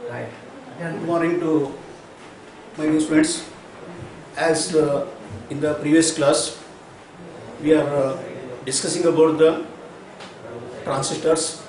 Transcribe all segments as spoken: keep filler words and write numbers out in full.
Right. Good morning to my new students. As uh, in the previous class, we are uh, discussing about the transistors,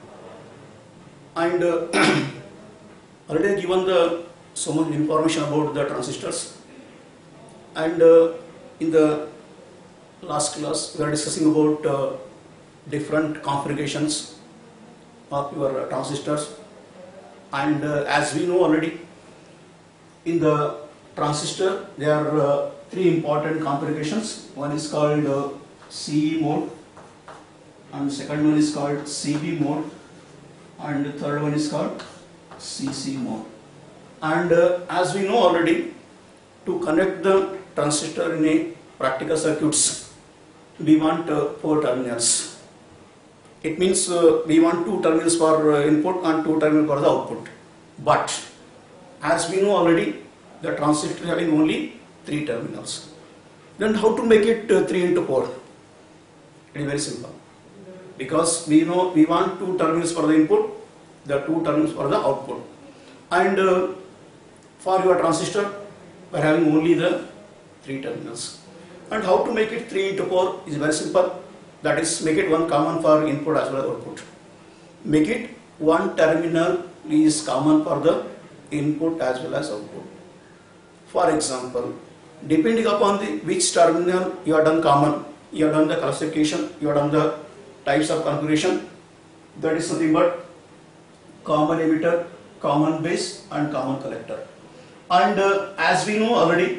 and uh, already given the so much information about the transistors. And uh, in the last class, we are discussing about uh, different configurations of your uh, transistors. And uh, as we know already, in the transistor there are uh, three important configurations. One is called uh, C E mode, and second one is called C B mode, and the third one is called C C mode. And uh, as we know already, to connect the transistor in a practical circuits, we want uh, four terminals. It means uh, we want two terminals for uh, input and two terminals for the output. But as we know already, the transistor having only three terminals. Then how to make it uh, three into four? It is very simple. Because we know we want two terminals for the input, the two terminals for the output. And uh, for your transistor, we are having only the three terminals. And how to make it three into four is very simple. That is, make it one common for input as well as output. Make it one terminal is common for the input as well as output. For example, depending upon the which terminal you have done common, you have done the classification, you have done the types of configuration. That is nothing but common emitter, common base, and common collector. And uh, as we know already,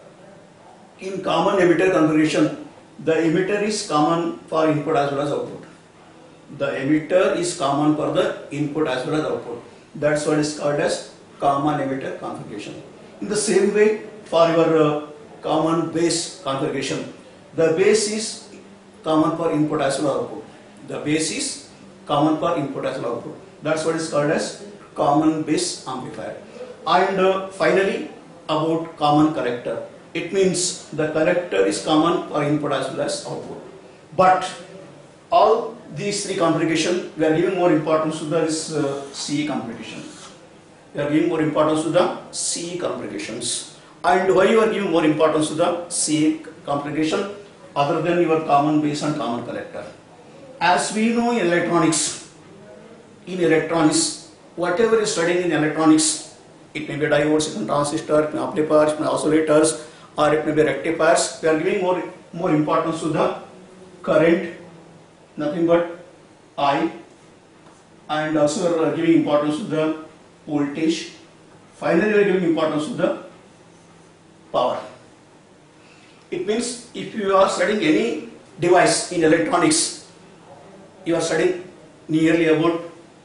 in common emitter configuration, the emitter is common for input as well as output. The emitter is common for the input as well as output. That's what is called as common emitter configuration. In the same way, for your uh, common base configuration, the base is common for input as well as output. The base is common for input as well as output. That's what is called as common base amplifier. And uh, finally, about common collector. It means the collector is common for input as well as output. But all these three configurations, we are giving more importance to this uh, C E configuration. We are giving more importance to the C E configurations. And why you are giving more importance to the C E configuration other than your common base and common collector? As we know in electronics, in electronics, whatever is studying in electronics, it may be diodes, it may be transistors, it may be amplifiers, it may be oscillators, or it may be rectifiers. We are giving more, more importance to the current, nothing but I, and also we are giving importance to the voltage. Finally, we are giving importance to the power. It means if you are studying any device in electronics, you are studying nearly about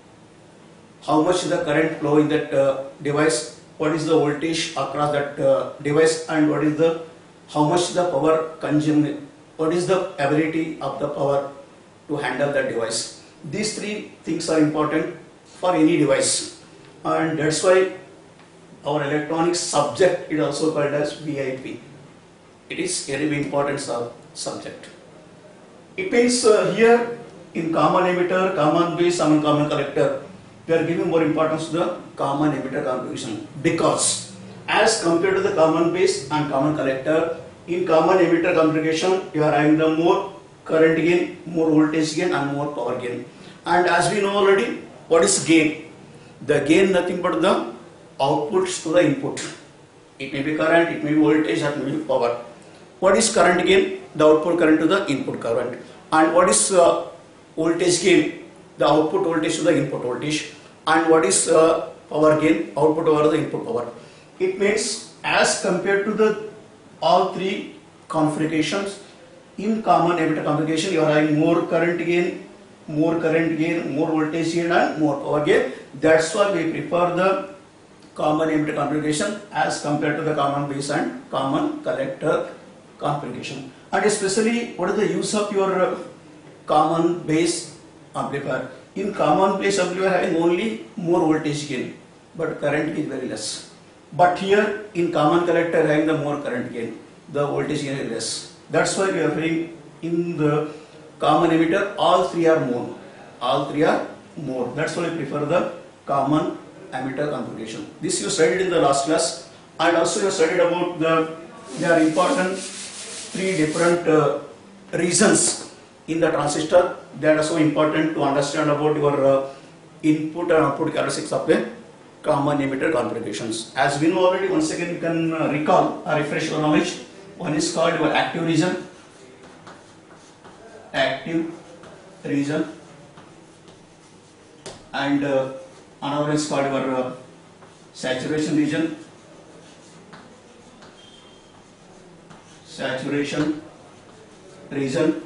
how much is the current flow in that uh, device, what is the voltage across that uh, device, and what is the how much the power consumed, what is the ability of the power to handle that device. These three things are important for any device, and that's why our electronics subject is also called as V I P. It is a very important sub subject. It means uh, here in common emitter, common base, and common collector, we are giving more importance to the common emitter configuration, because as compared to the common base and common collector, in common emitter configuration you are having the more current gain, more voltage gain, and more power gain. And as we know already, what is gain? The gain nothing but the outputs to the input. It may be current, it may be voltage, it may be power. What is current gain? The output current to the input current. And what is uh, voltage gain? The output voltage to the input voltage. And what is uh, power gain? Output over the input power. It means as compared to the all three configurations, in common emitter configuration you are having more current gain, more current gain, more voltage gain, and more power gain. That's why we prefer the common emitter configuration as compared to the common base and common collector configuration. And especially, what is the use of your uh, common base amplifier? In common base amplifier having only more voltage gain, but current is very less. But here in common collector having the more current gain, the voltage gain is less. That's why we are having in the common emitter all three are more. All three are more. That's why we prefer the common ammeter configuration. This you studied in the last class, and also you studied about the there are important three different uh, reasons in the transistor that are so important to understand about your uh, input and output characteristics of the common emitter configurations. As we know already, once again you can uh, recall or refresh your knowledge. One is called your active region, active region, and uh, another is called your uh, saturation region, saturation region,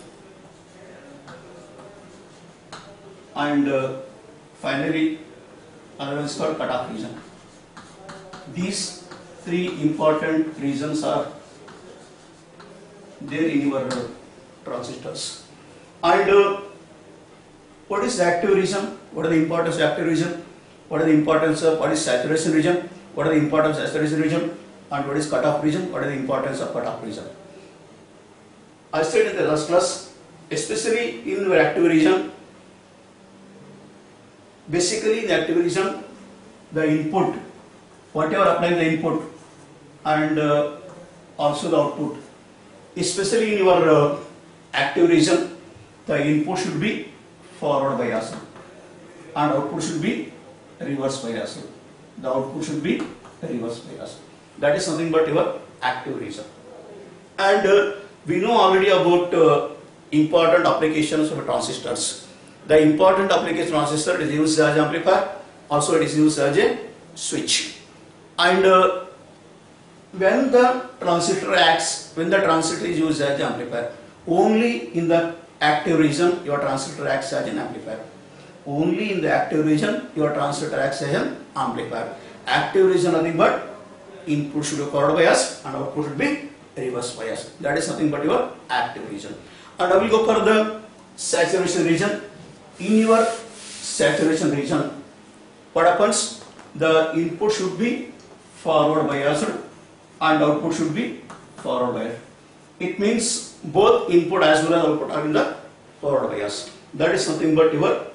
and uh, finally another is called cutoff region. These three important regions are there in your uh, transistors. And uh, what is the active region? What are the importance of active region? What are the importance of what is saturation region? What are the importance of saturation region? And what is cutoff region? What are the importance of cutoff region? I said in the last class, especially in your active region, basically in the active region, the input, whatever applying the input, and uh, also the output, especially in your uh, active region, the input should be forward biased and output should be reverse biased. The output should be reverse biased. That is nothing but your active region. And uh, we know already about uh, important applications of transistors. The important application of transistor is used as amplifier, also it is used as a switch. And uh, when the transistor acts, when the transistor is used as an amplifier, only in the active region your transistor acts as an amplifier. Only in the active region your transistor acts as an amplifier. Active region nothing but input should be forward bias and output should be reverse bias. That is nothing but your active region. And I will go for the saturation region. In your saturation region, what happens? The input should be forward biased and output should be forward biased. It means both input as well as output are in the forward bias. That is nothing but your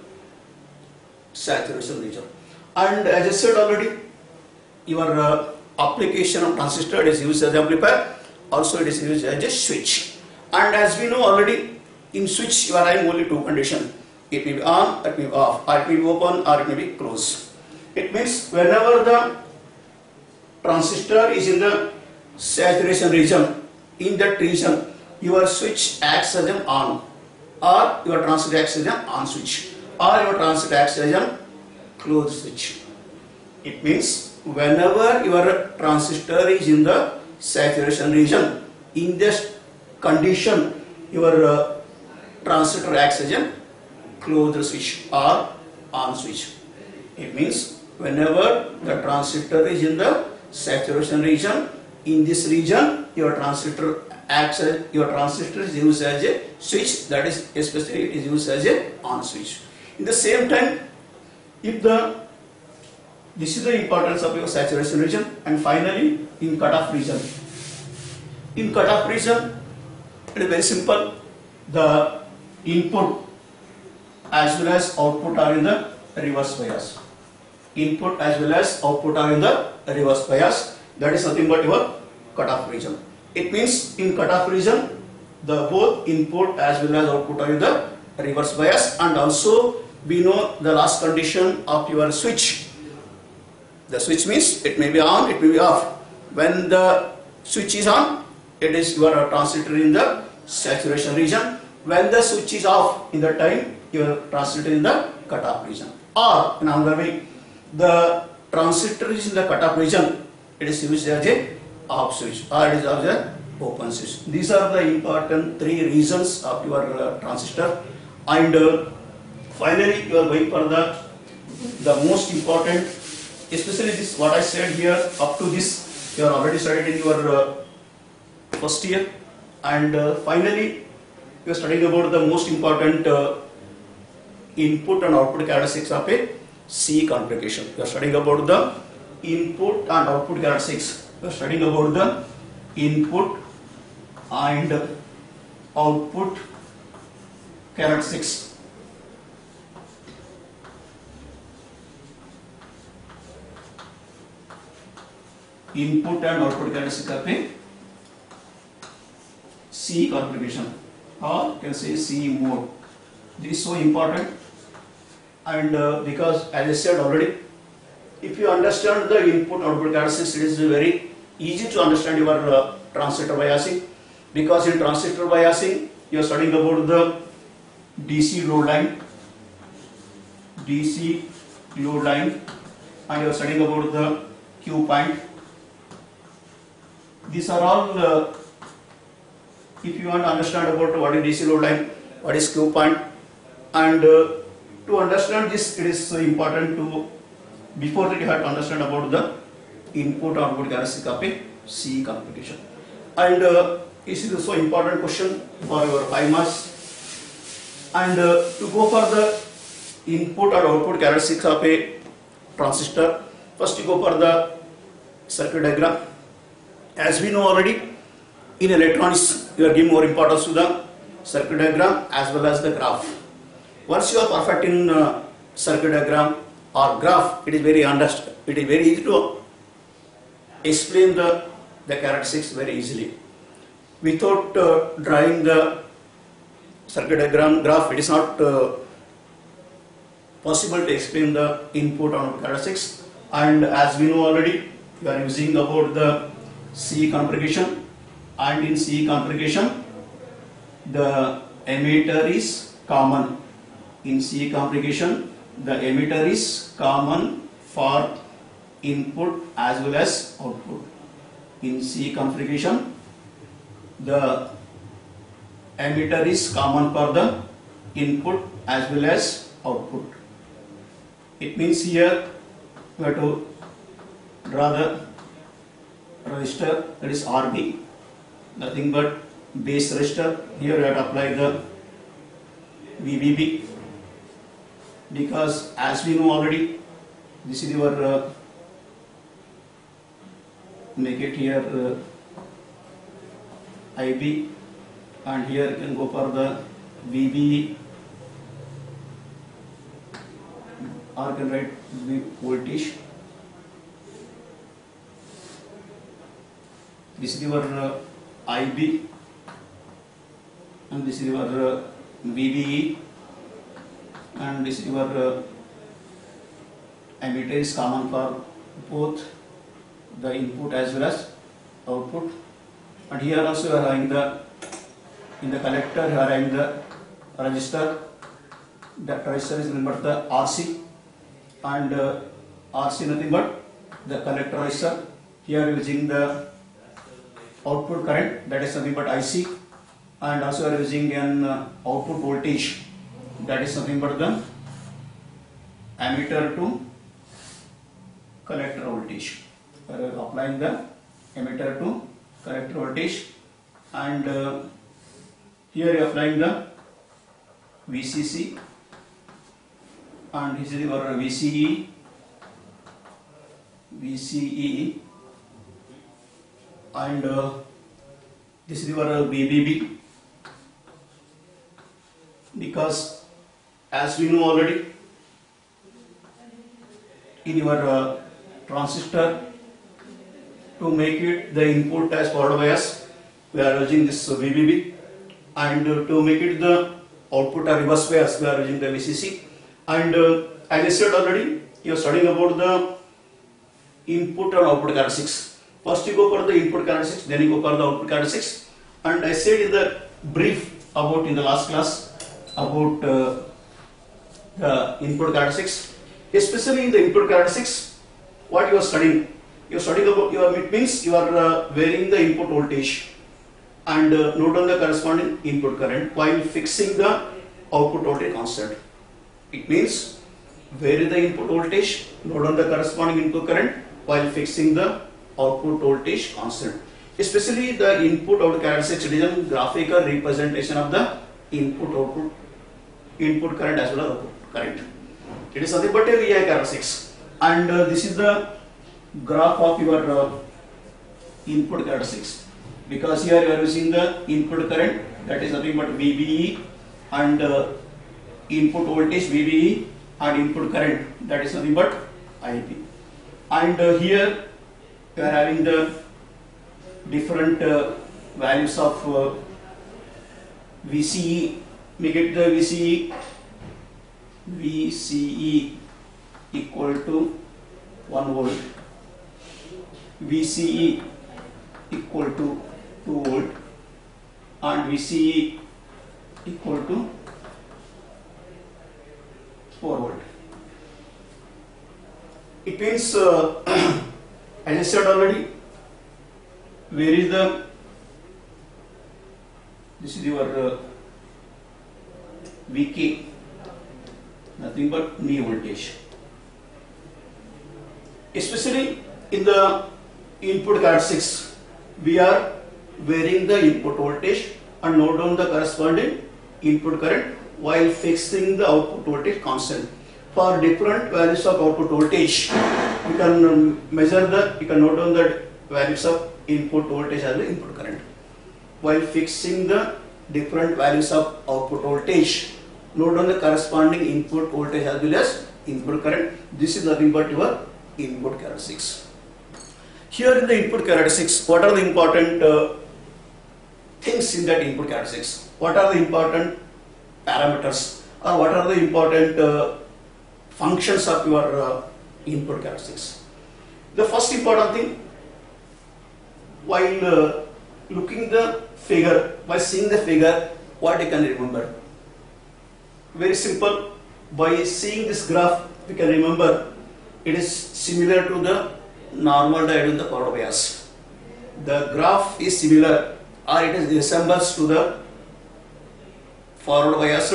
saturation region. And as I said already, your uh, application of transistor is used as amplifier, also it is used as a switch. And as we know already, in switch you are having only two conditions. It may be on, it may be off, or it may be open, or it may be closed. It means whenever the transistor is in the saturation region, in that region your switch acts as an on, or your transistor acts as an on switch, or your transistor acts as a closed switch. It means whenever your transistor is in the saturation region, in this condition your uh, transistor acts as a closed switch or on switch. It means whenever the transistor is in the saturation region, in this region your transistor acts as, your transistor is used as a switch, that is especially it is used as a on switch. In the same time, if the this is the importance of your saturation region. And finally in cutoff region. In cutoff region it is very simple. The input as well as output are in the reverse bias. Input as well as output are in the reverse bias. That is nothing but your cutoff region. It means in cutoff region the both input as well as output are in the reverse bias. And also we know the last condition of your switch. The switch means it may be on, it may be off. When the switch is on, it is your transistor in the saturation region. When the switch is off, in the time your transistor in the cutoff region. Or in another way, the transistor is in the cutoff region, it is used as a off switch or it is as a open switch. These are the important three reasons of your uh, transistor. And uh, finally you are going for the the most important, especially this what I said here up to this you are already studied in your uh, first year. And uh, finally you are studying about the most important uh, input and output characteristics of a C configuration. You are studying about the input and output characteristics. You are studying about the input and output characteristics. input and output characteristic of a C configuration, or you can say C mode. This is so important, and uh, because as I said already, if you understand the input output characteristics, it is very easy to understand your uh, transistor biasing, because in transistor biasing you are studying about the D C load line, D C load line, and you are studying about the Q point. These are all, uh, if you want to understand about what is D C load line, what is Q point, and uh, to understand this, it is important to, before that you have to understand about the input output characteristic of a C configuration. And uh, this is also important question for your five marks. And uh, to go for the input or output characteristics of a transistor, first you go for the circuit diagram. As we know already, in electronics you are giving more importance to the circuit diagram as well as the graph. Once you are perfect in uh, circuit diagram or graph, it is very understand, it is very easy to explain the, the characteristics very easily. Without uh, drawing the circuit diagram graph, it is not uh, possible to explain the input and output characteristics. And as we know already, you are using about the C configuration, and in C configuration the emitter is common. In C configuration the emitter is common for input as well as output. In C configuration the emitter is common for the input as well as output. It means here we have to draw the resistor, that is R B, nothing but base resistor. Here we have to apply the V B B, because as we know already, this is your uh, make it here uh, I B, and here you can go for the V B, or you can write V voltage. This is your uh, I B, and this is your uh, V B E, and this is your uh, emitter is common for both the input as well as output. And here also you are having the, in the collector you are having the resistor. That resistor is nothing but the R C, and uh, R C nothing but the collector resistor. Here using the output current, that is nothing but I C, and also are using an uh, output voltage, that is nothing but the emitter to collector voltage. We are applying the emitter to collector voltage, and uh, here you are applying the V C C, and this is your V C E, V C E, and uh, this is your V B B, because as we know already, in your uh, transistor, to make it the input as forward bias, we are using this uh, V B B, and uh, to make it the output or reverse bias, we are using the V C C. And uh, as I said already, you are studying about the input and output characteristics. First you go for the input characteristics, then you go for the output characteristics. And I said in the brief about in the last class about uh, the input characteristics, especially in the input characteristics, what you are studying, you are studying about, you are, it means you are uh, varying the input voltage and uh, note on the corresponding input current while fixing the output voltage constant. It means vary the input voltage, note on the corresponding input current while fixing the output voltage constant. Especially the input output characteristics, it is a graphical representation of the input output input current as well as output current. It is nothing but a V I characteristics, and uh, this is the graph of your uh, input characteristics, because here you are using the input current, that is nothing but V B E, and uh, input voltage V B E, and input current, that is nothing but I B. And uh, here we are having the different uh, values of uh, V C E. We get the V C E, V C E equal to one volt, V C E equal to two volt, and V C E equal to four volt. It means, uh, as I said already, where is the, this is your uh, V K, nothing but knee voltage. Especially in the input characteristics, we are varying the input voltage and note down the corresponding input current while fixing the output voltage constant. For different values of output voltage, you can um, measure the, you can note down the values of input voltage as well as input current. While fixing the different values of output voltage, note down the corresponding input voltage as well as input current. This is nothing but your input characteristics. Here in the input characteristics, what are the important uh, things in that input characteristics? What are the important parameters, or what are the important uh, functions of your uh, input characteristics? The first important thing, while uh, looking the figure, by seeing the figure, what you can remember? Very simple. By seeing this graph, we can remember it is similar to the normal diode in the forward bias. The graph is similar, or it is resembles to the forward biased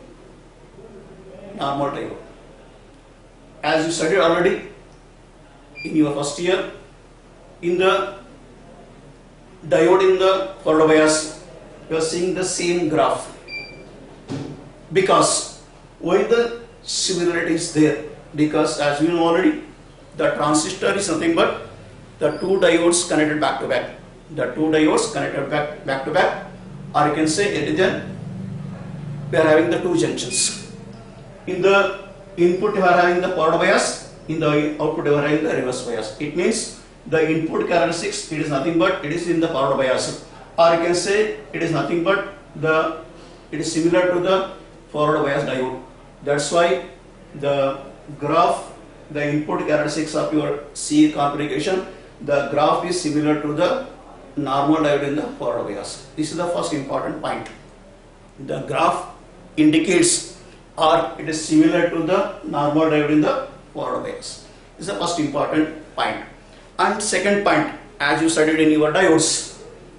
normal diode. As you studied already in your first year, in the diode in the forward bias, you are seeing the same graph. Because why the similarity is there? Because as we know already, the transistor is nothing but the two diodes connected back to back. The two diodes connected back, back to back, or you can say it is a, we are having the two junctions. In the input you are having the forward bias, in the output you are having the reverse bias. It means the input characteristics, it is nothing but it is in the forward bias, or you can say it is nothing but the, it is similar to the forward bias diode. That's why the graph, the input characteristics of your C configuration, the graph is similar to the normal diode in the forward bias. This is the first important point. The graph indicates, or it is similar to the normal diode in the forward bias. This is the first important point. And second point, as you studied in your diodes,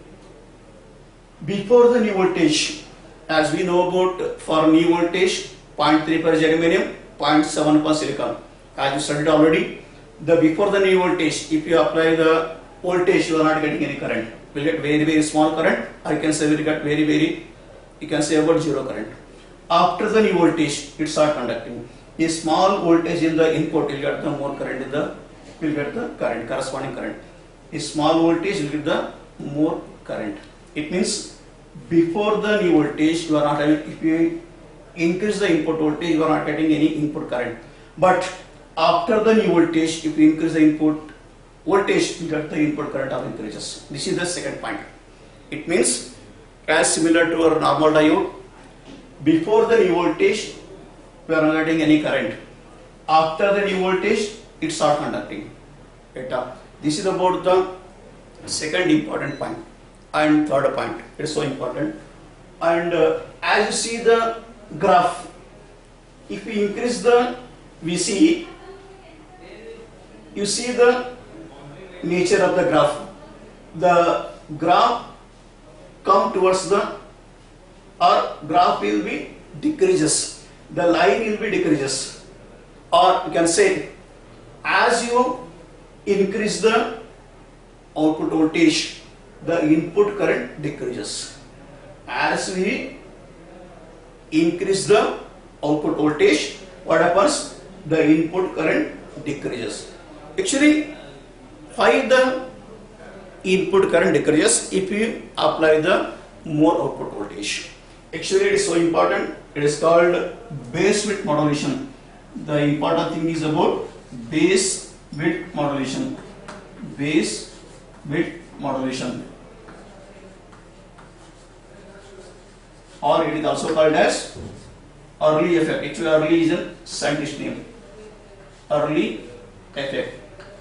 before the knee voltage, as we know about for knee voltage, zero point three per germanium, zero point seven per silicon. As you studied already, the before the knee voltage, if you apply the voltage, you are not getting any current. You will get very very small current, or you can say we will get very very, you can say about zero current. After the knee voltage, it starts conducting. A small voltage in the input, you will get the more current in the, you will get the current, corresponding current. A small voltage will get the more current. It means before the knee voltage, you are not having, if you increase the input voltage, you are not getting any input current. But after the knee voltage, if you increase the input voltage, you get the input current of increases. This is the second point. It means as similar to our normal diode, before the knee voltage, we are not getting any current. After the knee voltage, it starts conducting. This is about the second important point. And third point, it is so important. And uh, as you see the graph, if we increase the V C E, you see the nature of the graph. The graph come towards the, or graph will be decreases. The line will be decreases. Or you can say, as you increase the output voltage, the input current decreases. As we increase the output voltage, what happens? The input current decreases. Actually, why the input current decreases? If you apply the more output voltage. Actually, it is so important. It is called base width modulation. The important thing is about base width modulation. base bit modulation, or it is also called as early effect. Actually, early is a scientist name. Early effect.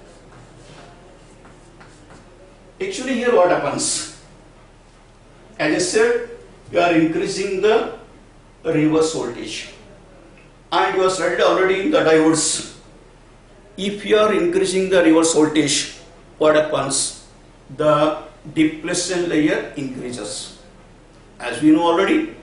Actually, here what happens? As I said, you are increasing the reverse voltage, and you have studied already in the diodes. If you are increasing the reverse voltage, what happens? The depletion layer increases. As we know already,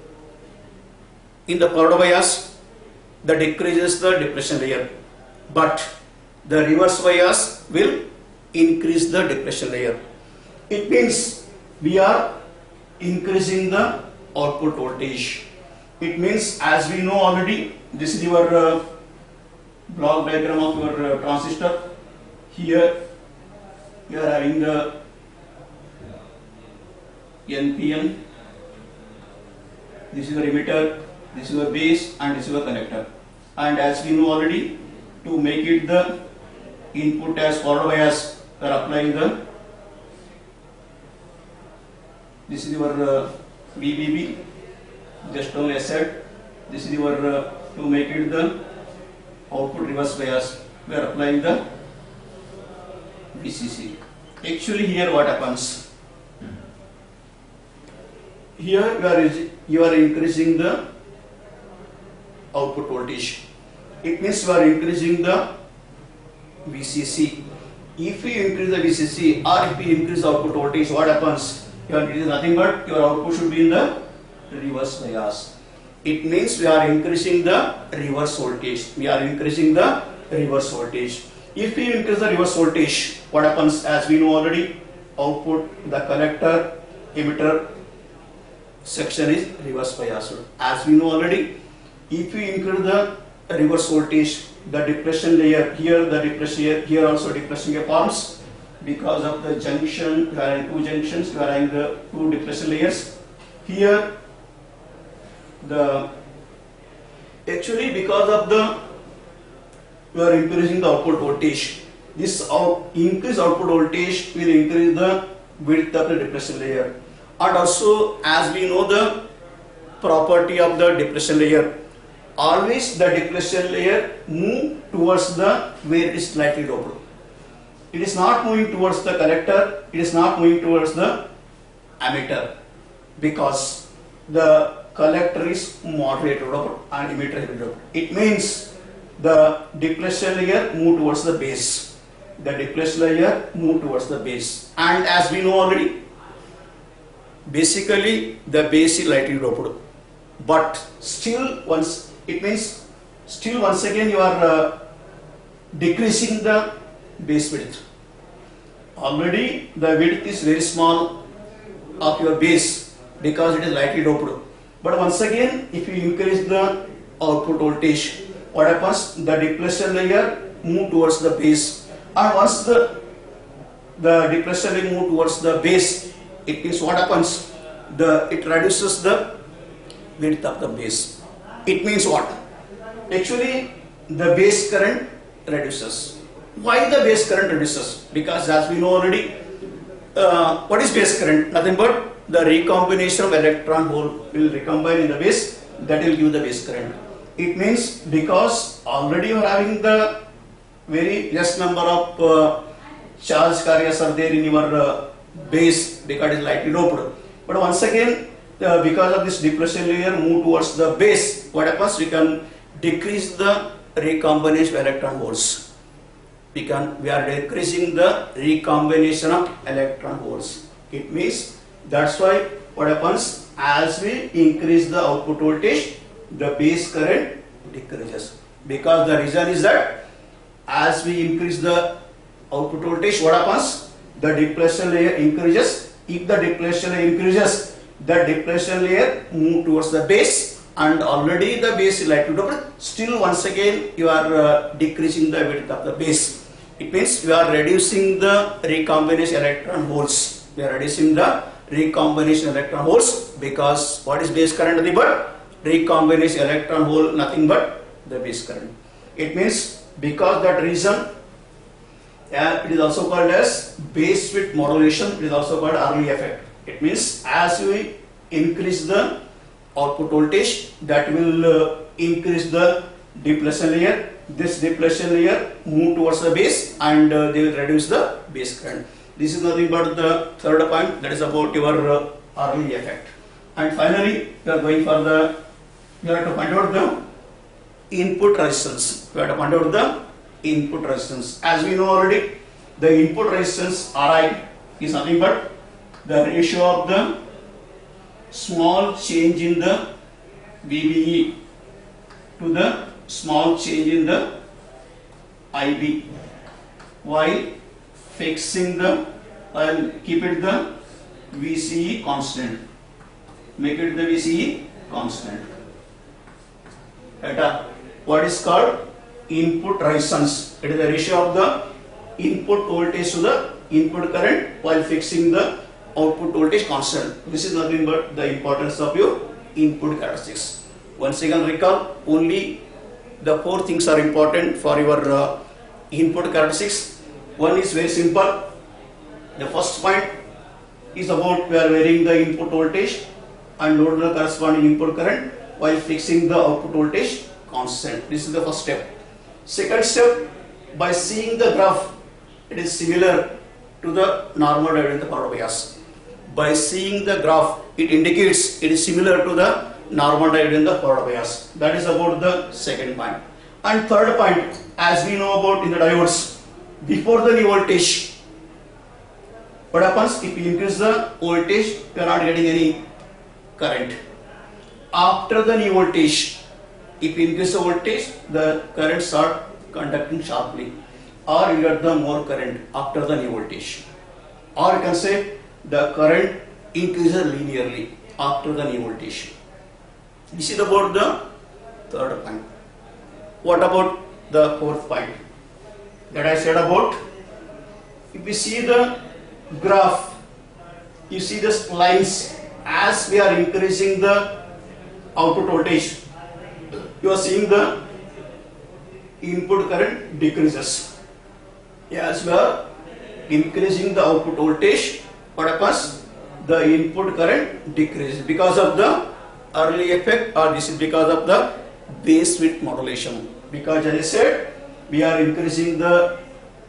in the forward bias, the decreases the depletion layer, but the reverse bias will increase the depletion layer. It means we are increasing the output voltage. It means, as we know already, this is your uh, block diagram of your uh, transistor. Here you are having the N P N. This is your emitter, this is your base, and this is your connector. And as we know already, to make it the input as forward bias, we are applying the, this is your uh, V B B, just now I said, this is your, uh, to make it the output reverse bias, we are applying the V C C. Actually, here what happens? Here you are, you are increasing the output voltage. It means you are increasing the V C C. If you increase the V C C or if you increase the output voltage, what happens? You are increasing nothing but your output should be in the reverse bias. It means we are increasing the reverse voltage. We are increasing the reverse voltage. If we increase the reverse voltage, what happens? As we know already, output, the collector, emitter section is reverse biased. As we know already, if we increase the reverse voltage, the depletion layer, here the depletion layer, here also depletion layer forms because of the junction. You are having two junctions, you are having the two depletion layers. Here the actually because of the you are increasing the output voltage, this out, increased output voltage will increase the width of the depletion layer. And also, as we know the property of the depletion layer, always the depletion layer move towards the where it is slightly doped. It is not moving towards the collector, it is not moving towards the emitter, because the collector is moderately doped and emitter heavily doped. It means the depletion layer move towards the base. The depletion layer move towards the base. And as we know already, basically the base is lightly doped, but still once it means still once again you are uh, decreasing the base width. Already the width is very small of your base because it is lightly doped, but once again if you increase the output voltage, what happens? The depletion layer move towards the base, and once the the depletion layer move towards the base, it means what happens? The it reduces the width of the base. It means what? Actually, the base current reduces. Why the base current reduces? Because as we know already, uh, what is base current? Nothing but the recombination of electron hole will recombine in the base, that will give the base current. It means because already you are having the very less number of uh, charge carriers are there in your uh, base because it is lightly doped. But once again, uh, because of this depletion layer move towards the base, what happens? We can decrease the recombination of electron holes. We can we are decreasing the recombination of electron holes. It means that's why what happens? As we increase the output voltage, the base current decreases. Because the reason is that as we increase the output voltage, what happens? The depletion layer increases. If the depletion layer increases, the depletion layer move towards the base, and already the base is lightly doped. Still once again you are uh, decreasing the width of the base. It means you are reducing the recombination electron holes. We are reducing the recombination electron holes because what is base current? Nothing but recombination electron hole, nothing but the base current. It means because that reason Uh, it is also called as base width modulation. It is also called Early effect. It means as we increase the output voltage, that will uh, increase the depletion layer. This depletion layer move towards the base, and uh, they will reduce the base current. This is nothing but the third point, that is about your uh, early effect. And finally, we are going for the, you have to find out the input resistance. We have to find out the input resistance. As we know already, the input resistance R I is nothing but the ratio of the small change in the V B E to the small change in the I B while fixing the, I'll keep it the V C E constant, make it the V C E constant at a, what is called input resistance. It is the ratio of the input voltage to the input current while fixing the output voltage constant. This is nothing but the importance of your input characteristics. Once again recall, only the four things are important for your uh, input characteristics. One is very simple. The first point is about we are varying the input voltage and load the corresponding input current while fixing the output voltage constant. This is the first step. Second step, by seeing the graph, it is similar to the normal diode in the forward bias. By seeing the graph, it indicates it is similar to the normal diode in the forward bias. That is about the second point. And third point, as we know about in the diodes, before the new voltage, what happens if you increase the voltage, you are not getting any current. After the new voltage, if you increase the voltage, the current start conducting sharply, or you get the more current after the new voltage, or you can say the current increases linearly after the new voltage. This is about the third point. What about the fourth point that I said about? If we see the graph, you see the lines, as we are increasing the output voltage, you are seeing the input current decreases. As we are increasing the output voltage, what happens? The input current decreases because of the early effect, or this is because of the base width modulation. Because as I said, we are increasing the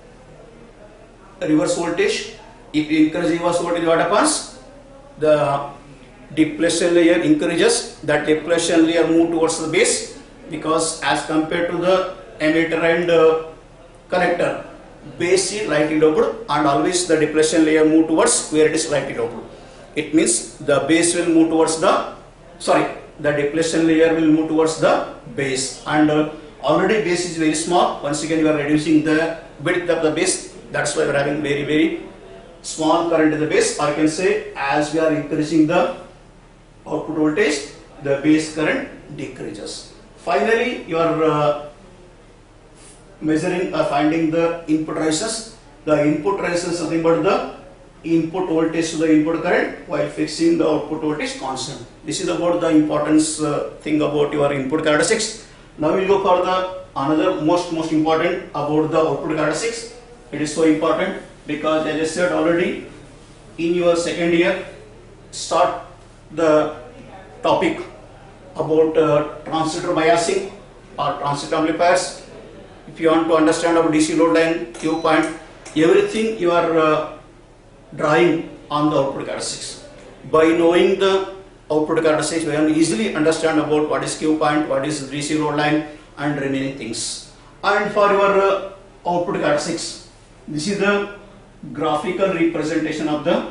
reverse voltage. If you increase reverse voltage, what happens? The depletion layer increases. That depletion layer move towards the base, because as compared to the emitter and uh, collector, base is lightly doped, and always the depletion layer move towards where it is lightly doped. It means the base will move towards the, sorry, the depletion layer will move towards the base, and uh, already base is very small. Once again you are reducing the width of the base, that's why we are having very very small current in the base, or you can say as we are increasing the output voltage, the base current decreases. Finally, you are uh, measuring or finding the input resistance. The input resistance is nothing but the input voltage to the input current while fixing the output voltage constant. This is about the importance uh, thing about your input characteristics. Now we will go for the another most most important about the output characteristics. It is so important because, as I said already, in your second year, start the topic about uh, transistor biasing or transistor amplifiers. If you want to understand about D C load line, Q point, everything you are uh, drawing on the output characteristics. By knowing the output characteristics, we can easily understand about what is Q point, what is D C load line, and remaining things. And for your uh, output characteristics, this is the graphical representation of the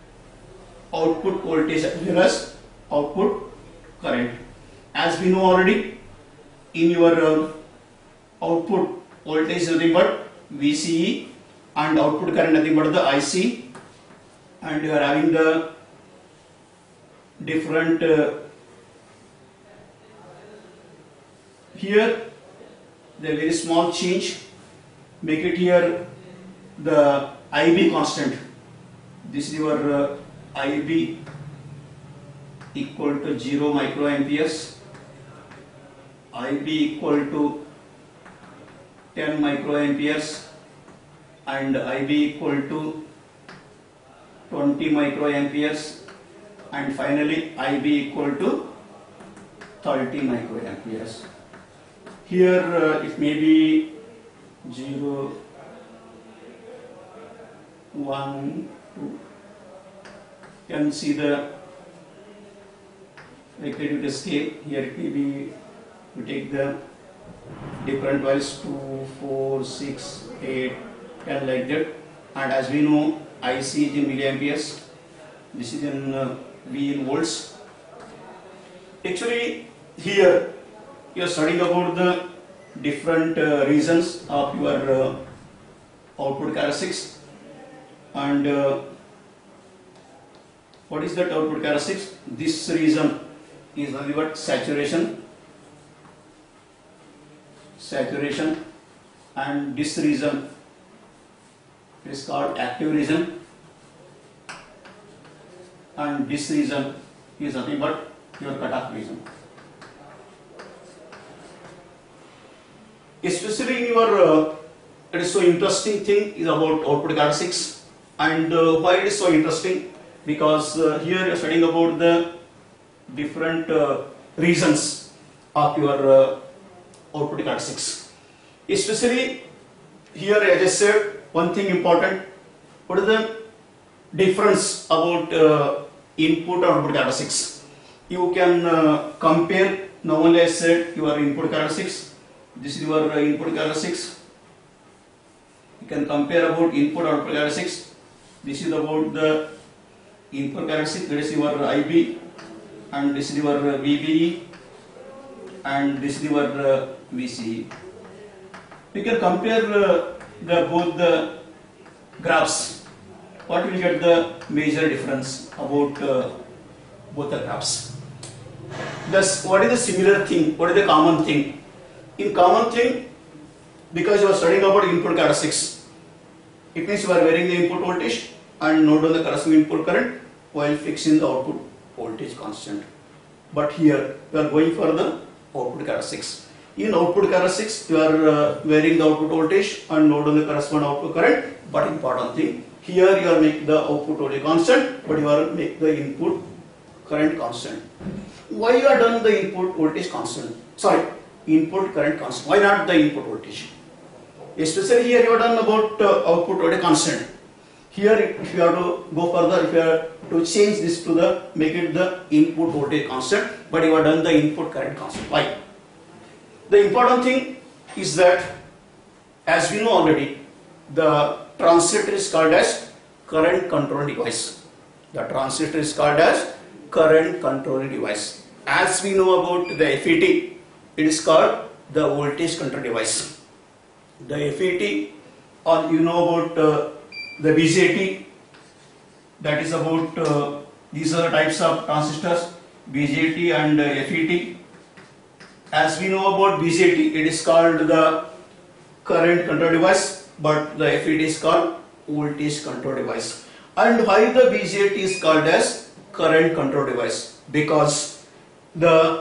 output voltage as well as output current. As we know already, in your uh, output voltage is nothing but V C E, and output current nothing but the I C, and you are having the different uh, here the very small change, make it here the I B constant. This is your uh, I B equal to zero microamperes, I B equal to ten microamperes, and I B equal to twenty microamperes, and finally I B equal to thirty microamperes. Here uh, it may be zero, one, two. You can see the rectangular scale. Here it may be, we take the different values two, four, six, eight, ten like that. And as we know, I C is in milliamperes. This is in uh, V in volts. Actually, here you are studying about the different uh, regions of your uh, output characteristics. And uh, what is that output characteristics? This region is nothing but saturation, saturation, and this region is called active region, and this region is nothing but your cutoff region. Especially in your, uh, it is so interesting thing is about output characteristics, and uh, why it is so interesting? Because uh, here you are studying about the different uh, regions of your uh, output characteristics. Especially here, as I said, one thing important, what is the difference about uh, input and output characteristics? You can uh, compare, now only I said your input characteristics, this is your uh, input characteristics. You can compare about input and output characteristics. This is about the input characteristics, that is your I B, and this is your uh, V B E, and this is your uh, V C E. You can compare uh, the both the graphs. What will get the major difference about uh, both the graphs? Thus, what is the similar thing? What is the common thing? In common thing, because you are studying about input characteristics, it means you are varying the input voltage and note down the corresponding input current while fixing the output voltage constant. But here you are going for the output characteristics. In output characteristics, you are uh, varying the output voltage and note down the corresponding output current. But important thing, here you are making the output voltage constant, but you are make the input current constant. Why you are done the input voltage constant? Sorry, input current constant. Why not the input voltage? Especially here you are done about uh, output voltage constant. Here, if you have to go further, if you have to change this to the make it the input voltage constant, but you have done the input current constant. Why? The important thing is that, as we know already, the transistor is called as current control device. The transistor is called as current control device. As we know about the F E T, it is called the voltage control device. The F E T, or you know about uh, the B J T, that is about uh, these are the types of transistors, B J T and uh, F E T. As we know about B J T, it is called the current control device, but the F E T is called voltage control device. And why the B J T is called as current control device? Because the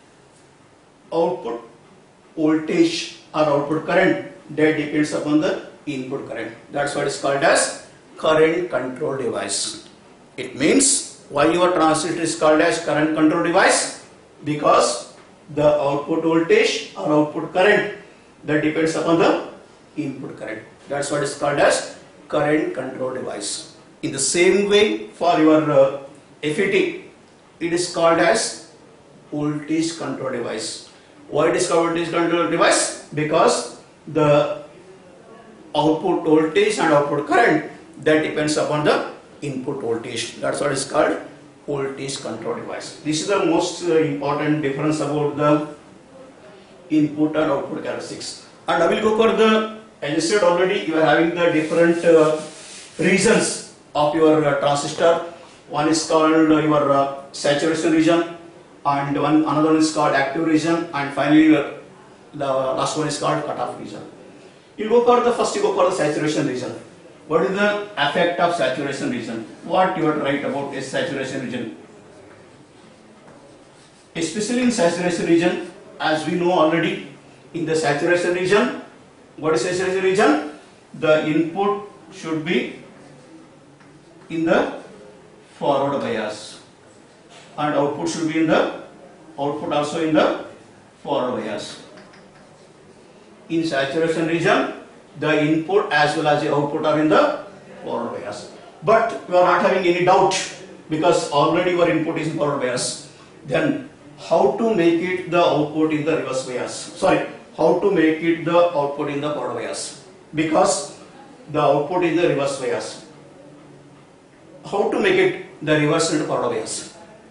output voltage or output current that depends upon the input current. That's what is called as current control device. It means why your transistor is called as current control device? Because the output voltage or output current that depends upon the input current. That's what is called as current control device. In the same way, for your uh, F E T, it is called as voltage control device. Why it is called voltage control device? Because the output voltage and output current that depends upon the input voltage. That's what is called voltage control device. This is the most uh, important difference about the input and output characteristics. And I will go for the, as I said already, you are having the different uh, regions of your uh, transistor. One is called uh, your uh, saturation region, and one another one is called active region, and finally uh, the last one is called cutoff region. You go for the first, you go for the saturation region. What is the effect of saturation region? What you are write about is saturation region. Especially in saturation region, as we know already, in the saturation region, what is saturation region? the input should be in the forward bias and output should be in the output also in the forward bias. In saturation region, the input as well as the output are in the forward bias. But we are not having any doubt because already your input is in forward bias. Then how to make it the output in the reverse bias? Sorry, how to make it the output in the forward bias? Because the output is the reverse bias. How to make it the reverse into forward bias?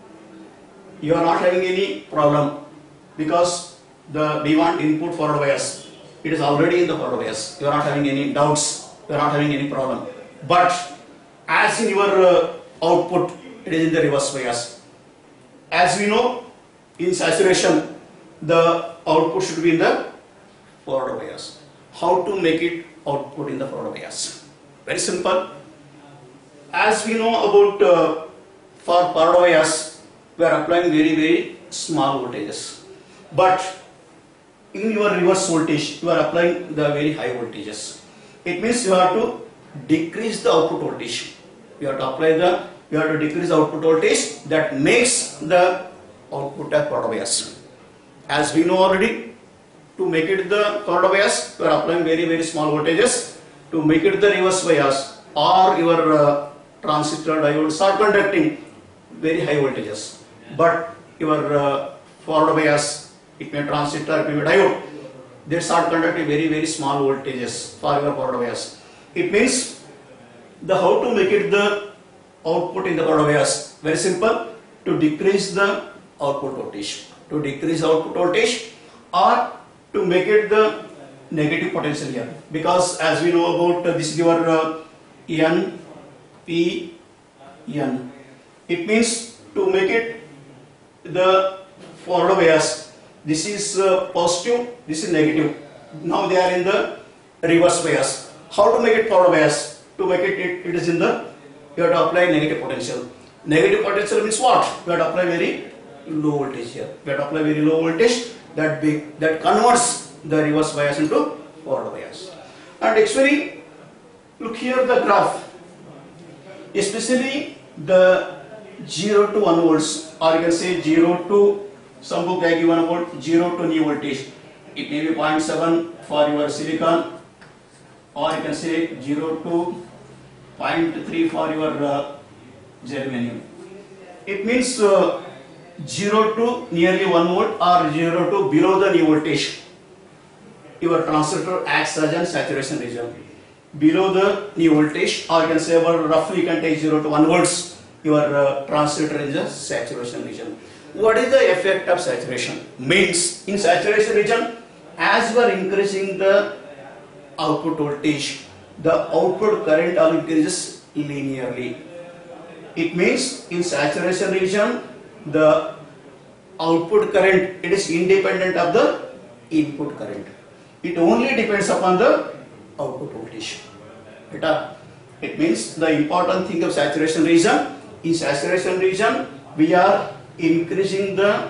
You are not having any problem because the we want input forward bias. It is already in the forward bias. You are not having any doubts. You are not having any problem. But as in your uh, output, it is in the reverse bias. As we know, in saturation, the output should be in the forward bias. How to make it output in the forward bias? Very simple. As we know about uh, for forward bias, we are applying very very small voltages. But in your reverse voltage, you are applying the very high voltages. It means you have to decrease the output voltage. You have to apply the, you have to decrease the output voltage that makes the output at forward bias. As we know already, to make it the forward bias, you are applying very very small voltages. To make it the reverse bias, or your uh, transistor diode start conducting very high voltages. But your uh, forward bias, it may transistor, it may be diode, they start conducting very very small voltages for your forward bias. It means the how to make it the output in the forward bias, very simple, to decrease the output voltage, to decrease output voltage or to make it the negative potential here, because as we know about uh, this is your uh, N, P, N. It means to make it the forward bias, this is uh, positive, this is negative. Now they are in the reverse bias. How to make it forward bias? To make it, it, it is in the, you have to apply negative potential. Negative potential means what? You have to apply very low voltage here. You have to apply very low voltage that big, that converts the reverse bias into forward bias. And actually, look here the graph, especially the zero to one volts, or you can say zero to some book they give one volt, zero to new voltage. It may be zero point seven for your silicon, or you can say zero to zero point three for your uh, germanium. It means uh, zero to nearly one volt or zero to below the new voltage. Your transistor acts as a saturation region. Below the new voltage, or you can say about roughly you can take zero to one volts, your uh, transistor is a saturation region. What is the effect of saturation? Means in saturation region, as you are increasing the output voltage, the output current all increases linearly. It means in saturation region, the output current, it is independent of the input current. It only depends upon the output voltage. It, uh, it means the important thing of saturation region, in saturation region we are increasing the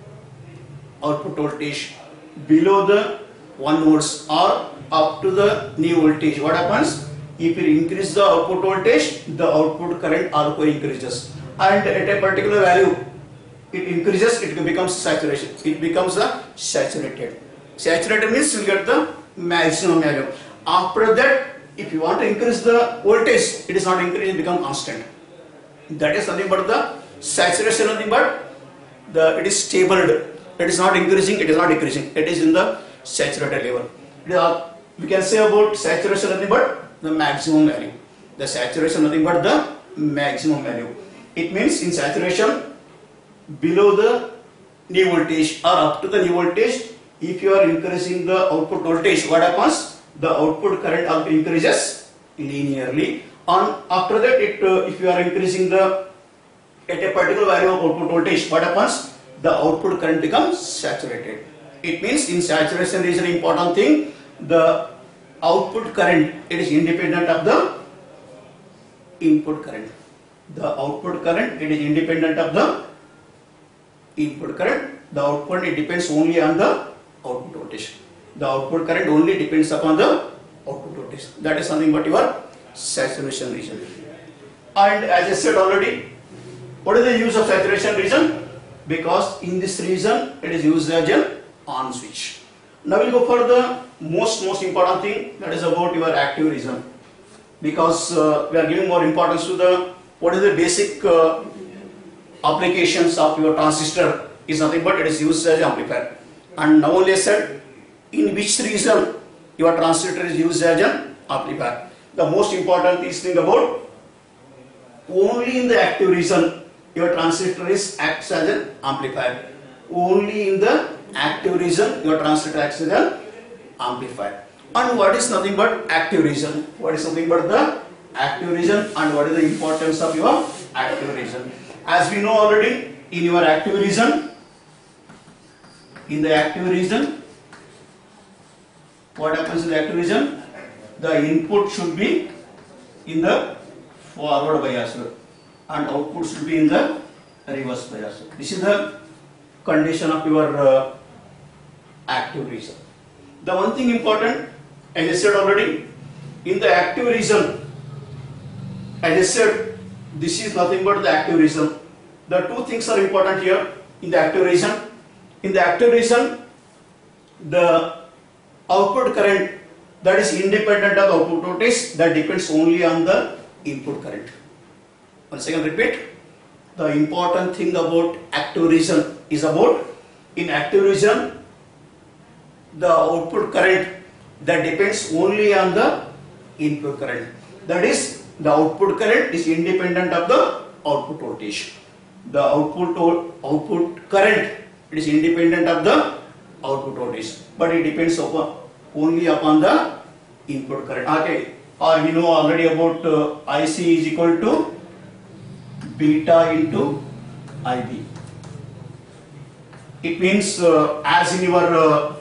output voltage below the one volts or up to the new voltage. What happens? If you increase the output voltage, the output current also increases, and at a particular value it increases, it becomes saturation, it becomes a saturated. Saturated means you get the maximum value. After that, if you want to increase the voltage, it is not increasing, it becomes constant. That is nothing but the saturation, nothing but the it is stable. It is not increasing, it is not decreasing. It is in the saturated level. It is, we can say about saturation nothing but the maximum value. The saturation nothing but the maximum value. It means in saturation below the new voltage or up to the new voltage, if you are increasing the output voltage, what happens? The output current also increases linearly. And after that, it uh, if you are increasing the at a particular value of output voltage, what happens? The output current becomes saturated. It means in saturation region, important thing, the output current, it is independent of the input current. The output current, it is independent of the input current. The output, it depends only on the output voltage. The output current only depends upon the output voltage. voltage. That is something but your saturation region. And as I said already, what is the use of saturation region? Because in this region it is used as an on switch. Now we will go for the most most important thing, that is about your active region. Because uh, we are giving more importance to the what is the basic uh, applications of your transistor is nothing but it is used as amplifier. And now only I said in which region your transistor is used as an amplifier. The most important is thing about only in the active region your transistor is acts as an amplifier. Only in the active region your transistor acts as an amplifier. And what is nothing but active region? What is nothing but the active region, and what is the importance of your active region? As we know already, in your active region, in the active region, what happens in the active region? The input should be in the forward bias and output should be in the reverse bias. This is the condition of your uh, active region. The one thing important, as I said already, in the active region, as I said, this is nothing but the active region. The two things are important here in the active region. In the active region, the output current that is independent of output voltage, that depends only on the input current. Once again repeat, the important thing about active region is about in active region the output current that depends only on the input current. That is, the output current is independent of the output voltage. The output output current is independent of the output voltage, but it depends upon only upon the input current. Okay, or we know already about uh, I C is equal to beta into I B. It means uh, as in your uh,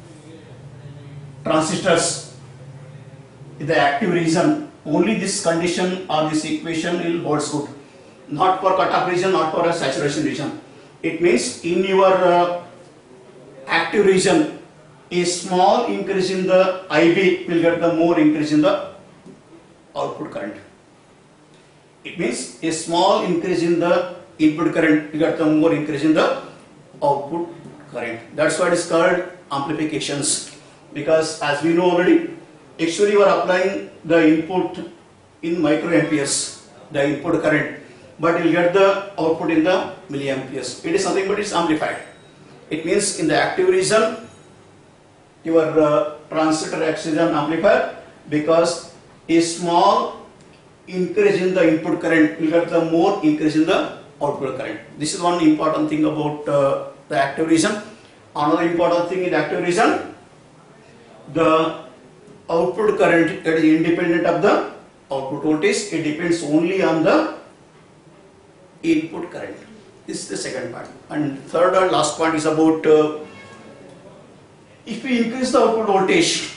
transistors, in the active region, only this condition or this equation will holds good. Not for cutoff region, not for a saturation region. It means in your uh, active region, a small increase in the I B will get the more increase in the output current. It means a small increase in the input current will get the more increase in the output current. That's why it is called amplifications. Because as we know already, actually you are applying the input in microamperes, the input current, but you will get the output in the milliamperes. It is something but it is amplified. It means in the active region, your uh, transistor acts as an amplifier because a small increase in the input current will get the more increase in the output current. This is one important thing about uh, the active region. Another important thing in the active region, the output current that is independent of the output voltage, it depends only on the input current. This is the second part. And third and last point is about uh, if we increase the output voltage,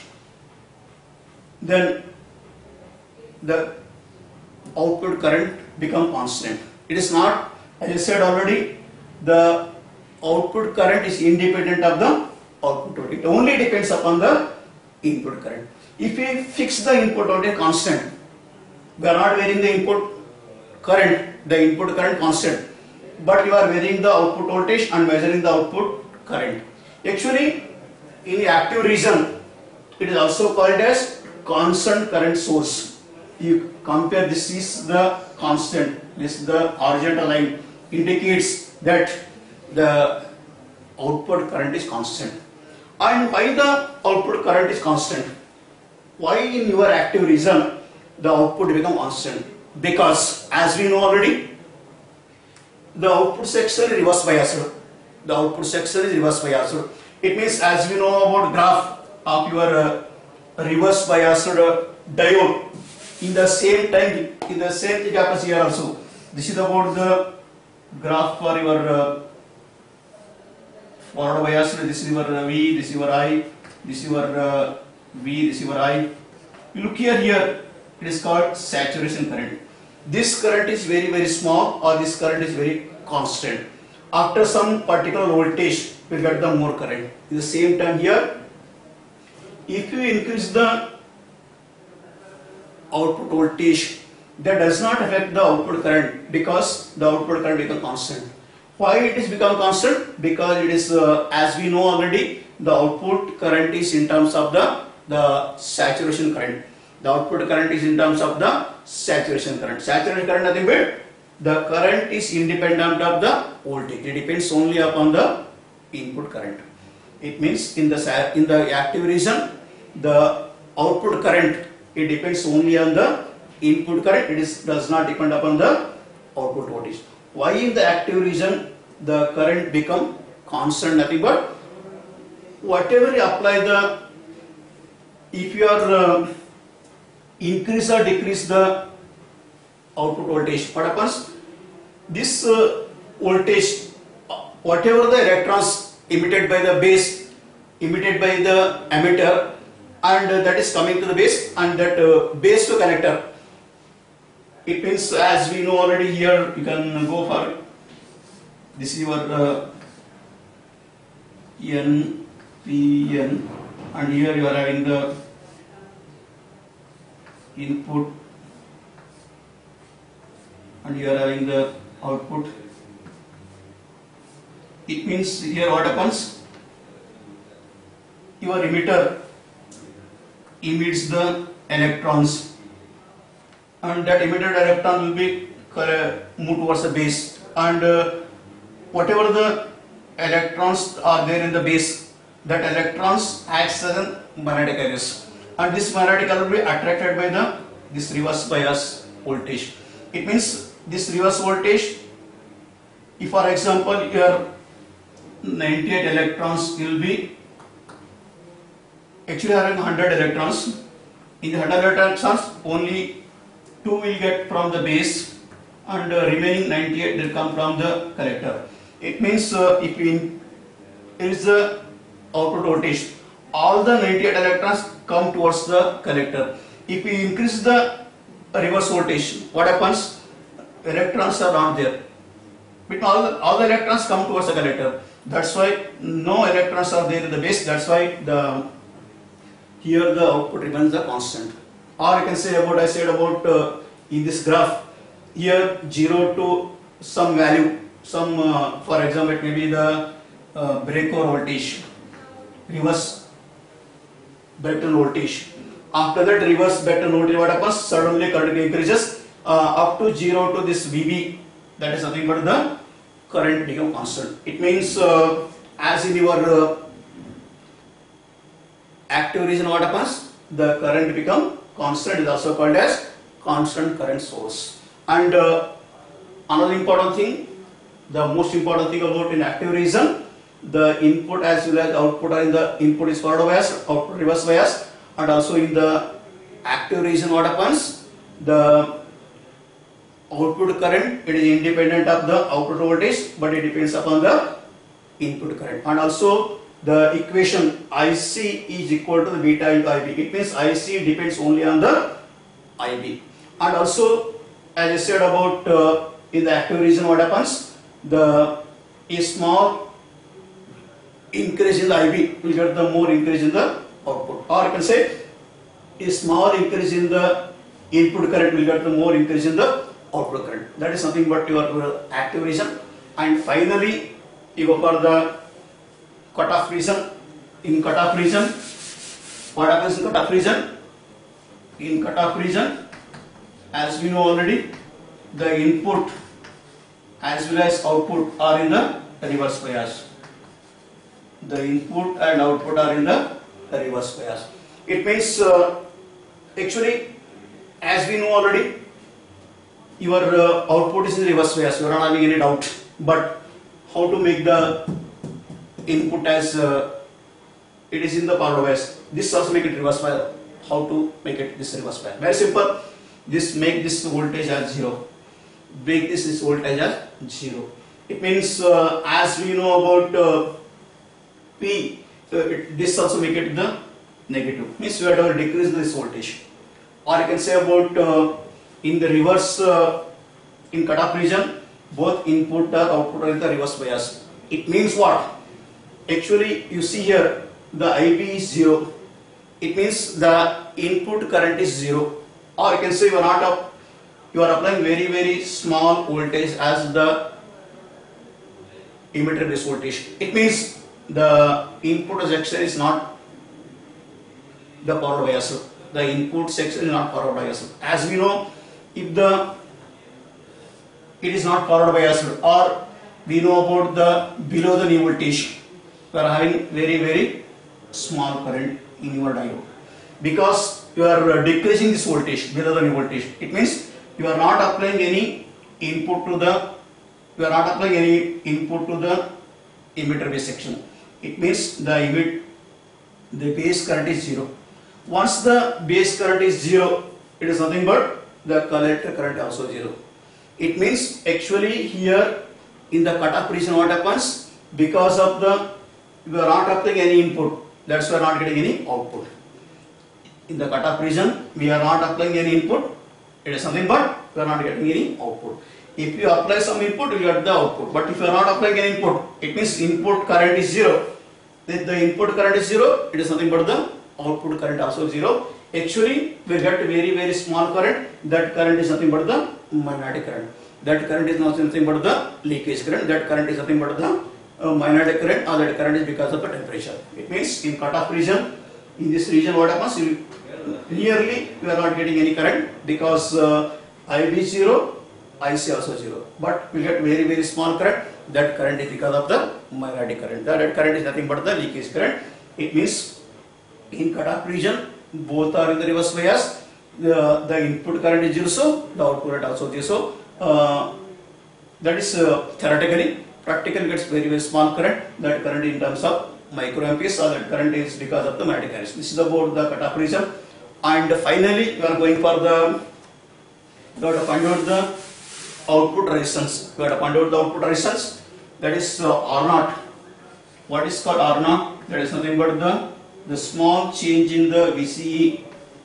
then the output current become constant. It is not, as I said already, the output current is independent of the output voltage. It only depends upon the input current. If we fix the input voltage constant, we are not varying the input current, the input current constant, but you are varying the output voltage and measuring the output current. Actually, in the active region, it is also called as constant current source. You compare, this is the constant, this is the horizontal line, indicates that the output current is constant. And why the output current is constant? Why in your active region the output become constant? Because as we know already, the output section is reverse biased. The output section is reverse biased. It means as we know about graph of your uh, reverse biased uh, diode, in the same time, in the same thing happens here also. This is about the graph for your uh, forward biased. This is your uh, V, this is your I, this is your uh, V, this is your I. You look here, here it is called saturation current. This current is very very small, or this current is very constant. After some particular voltage, we will get the more current. At the same time here, if you increase the output voltage, that does not affect the output current because the output current becomes constant. Why it is become constant? Because it is uh, as we know already, the output current is in terms of the the saturation current. The output current is in terms of the saturation current. Saturation current nothing but the current is independent of the voltage. It depends only upon the input current. It means in the in the active region, the output current, it depends only on the input current. It is does not depend upon the output voltage. Why in the active region the current become constant? Nothing but whatever you apply the, if you are uh, increase or decrease the output voltage, what happens? This uh, voltage, whatever the electrons emitted by the base, emitted by the emitter, and uh, that is coming to the base, and that uh, base to connector. It means, as we know already, here you can go for this is your uh, N, P, N, and here you are having the input and you are having the output. It means here what happens? Your emitter emits the electrons, and that emitted electron will be moved towards the base, and uh, whatever the electrons are there in the base, that electrons acts as a magnetic carriers, and this magnetic carrier will be attracted by the this reverse bias voltage. It means this reverse voltage, if for example your ninety-eight electrons will be actually having one hundred electrons, in the one hundred electrons only two will get from the base, and uh, remaining ninety-eight will come from the collector. It means uh, if we increase the output voltage, all the ninety-eight electrons come towards the collector. If we increase the reverse voltage, what happens? Electrons are not there, but all the, all the electrons come towards the collector. That's why no electrons are there in the base. That's why the here the output remains the constant. Or you can say about I said about uh, in this graph here zero to some value, some uh, for example it may be the uh, breakover voltage, reverse Brayton voltage. After that reverse Brayton voltage, what happens? Suddenly current increases uh, up to zero to this V B. That is nothing but the current become constant. It means uh, as in your uh, active region, what happens? The current become constant, is also called as constant current source. And uh, another important thing, the most important thing about in active region, the input as well as output are in the input is forward bias, output reverse bias, and also in the active region what happens? The output current, it is independent of the output voltage, but it depends upon the input current. And also the equation I C is equal to the beta into I B. It means I C depends only on the I B. And also, as I said about uh, in the active region, what happens? The a small increase in the I B will get the more increase in the output. Or you can say a small increase in the input current will get the more increase in the output current. That is nothing but your, your active region. And finally, you go for the cutoff region. In cutoff region, what happens in cutoff region? In cutoff region, as we know already, the input as well as output are in the reverse bias. The input and output are in the reverse bias. It means uh, actually, as we know already, your uh, output is in the reverse bias. You are not having any doubt. But how to make the input as uh, it is in the forward bias? This also make it reverse bias. How to make it this reverse bias? Very simple. This make this voltage as zero. Make this this voltage as zero. It means uh, as we know about uh, P, uh, it, this also make it the negative. Means we have to decrease this voltage. Or you can say about uh, in the reverse uh, in cutoff region, both input or output are in the reverse bias. It means what? Actually, you see here the I B is zero. It means the input current is zero. or you can say you are not up, you are applying very very small voltage as the emitter base voltage. It means the input section is not the forward bias. The input section is not forward bias. As we know, if the it is not forward bias, or we know about the below the knee voltage, you are having very very small current in your diode, because you are decreasing this voltage below the knee voltage. It means you are not applying any input to the you are not applying any input to the emitter base section. It means the emit the base current is zero. Once the base current is zero, it is nothing but the collector current also zero. It means actually here in the cutoff region what happens, because of the you are not applying any input, that's why we are not getting any output. In the cutoff region we are not applying any input, it is nothing but we are not getting any output. If you apply some input, you get the output. But if you are not applying any input, it means input current is zero. If the input current is zero, it is nothing but the output current also zero. Actually, we get very very small current. That current is nothing but the magnetic current. That current is nothing but the leakage current. That current is nothing but the uh, magnetic current, or that current is because of the temperature. It means in cutoff region, in this region what happens? You, nearly you are not getting any current, because uh, I B zero, I C also zero. But we get very very small current. That current is because of the magnetic current. That current is nothing but the leakage current. It means in cutoff region both are in the reverse bias. The, the input current is zero, so the output current also zero. So uh, that is uh, theoretically. Practically gets very very small current. That current in terms of microamperes, or that current is because of the magnetic current. This is about the cutoff region. And finally we are going for the we have to find out the output resistance. We have to find out the output resistance. That is uh, R naught. What is called R naught? That is nothing but the the small change in the V C E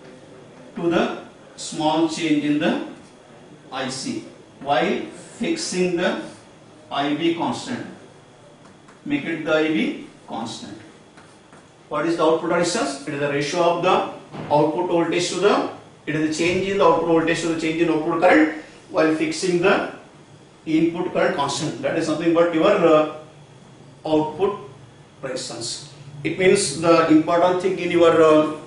to the small change in the I C while fixing the I V constant. Make it the I V constant. What is the output resistance? It is the ratio of the output voltage to the it is the change in the output voltage to the change in output current while fixing the input current constant. That is nothing but your uh, output resistance. It means the important thing in your uh,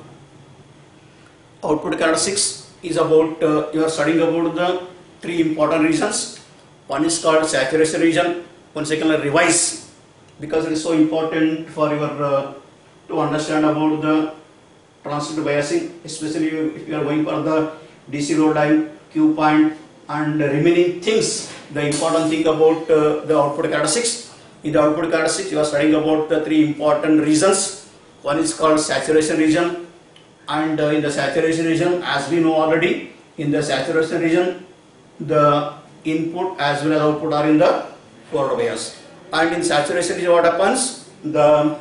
output characteristics is about uh, you are studying about the three important regions. One is called saturation region. Once again, revise, because it is so important for your uh, to understand about the transistor biasing, especially if you are going for the D C load line, Q point, and remaining things. The important thing about uh, the output characteristics. In the output characteristics, you are studying about the three important regions. One is called saturation region, and uh, in the saturation region, as we know already, in the saturation region, the input as well as output are in the forward bias. And in saturation region, what happens? The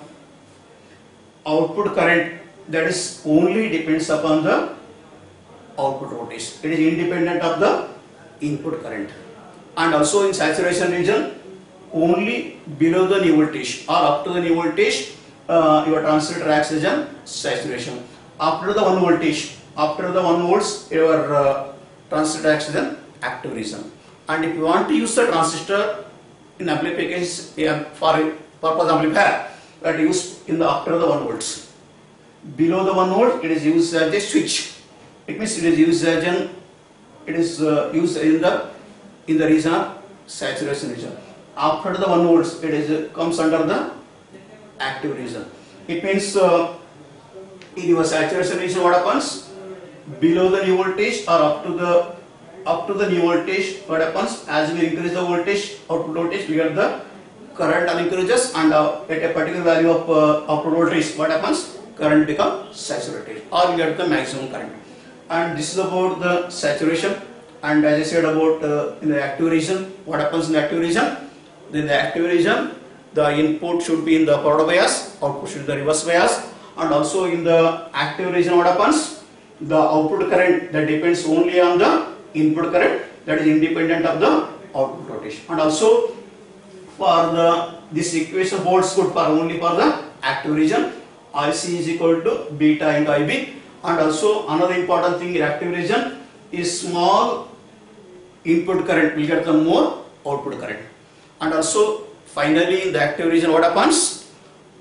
output current, that is only depends upon the output voltage. It is independent of the input current. And also in saturation region, only below the knee voltage or up to the knee voltage, uh, your transistor acts as a saturation. After the one voltage, after the one volts, your uh, transistor acts as an active region. And if you want to use the transistor in amplification yeah, for purpose amplifier, that is used in the after the one volts. Below the one volt, it is used as a switch. It means it is used as an it is uh, used in the in the region of saturation region. After the one volts, it is uh, comes under the active region. It means uh, in your saturation region, what happens? Below the new voltage or up to the up to the new voltage, what happens? As we increase the voltage, output voltage, we get the current increases, and uh, at a particular value of uh, output voltage, what happens? Current becomes saturated, or we get the maximum current. And this is about the saturation. And as I said about uh, in the active region, what happens in the active region? In the active region, the input should be in the forward bias, output should be the reverse bias. And also in the active region, what happens? The output current that depends only on the input current, that is independent of the output voltage. And also for the this equation holds good for only for the active region. I C is equal to beta into I B, And also another important thing in active region is small input current will get the more output current. And also finally in the active region what happens?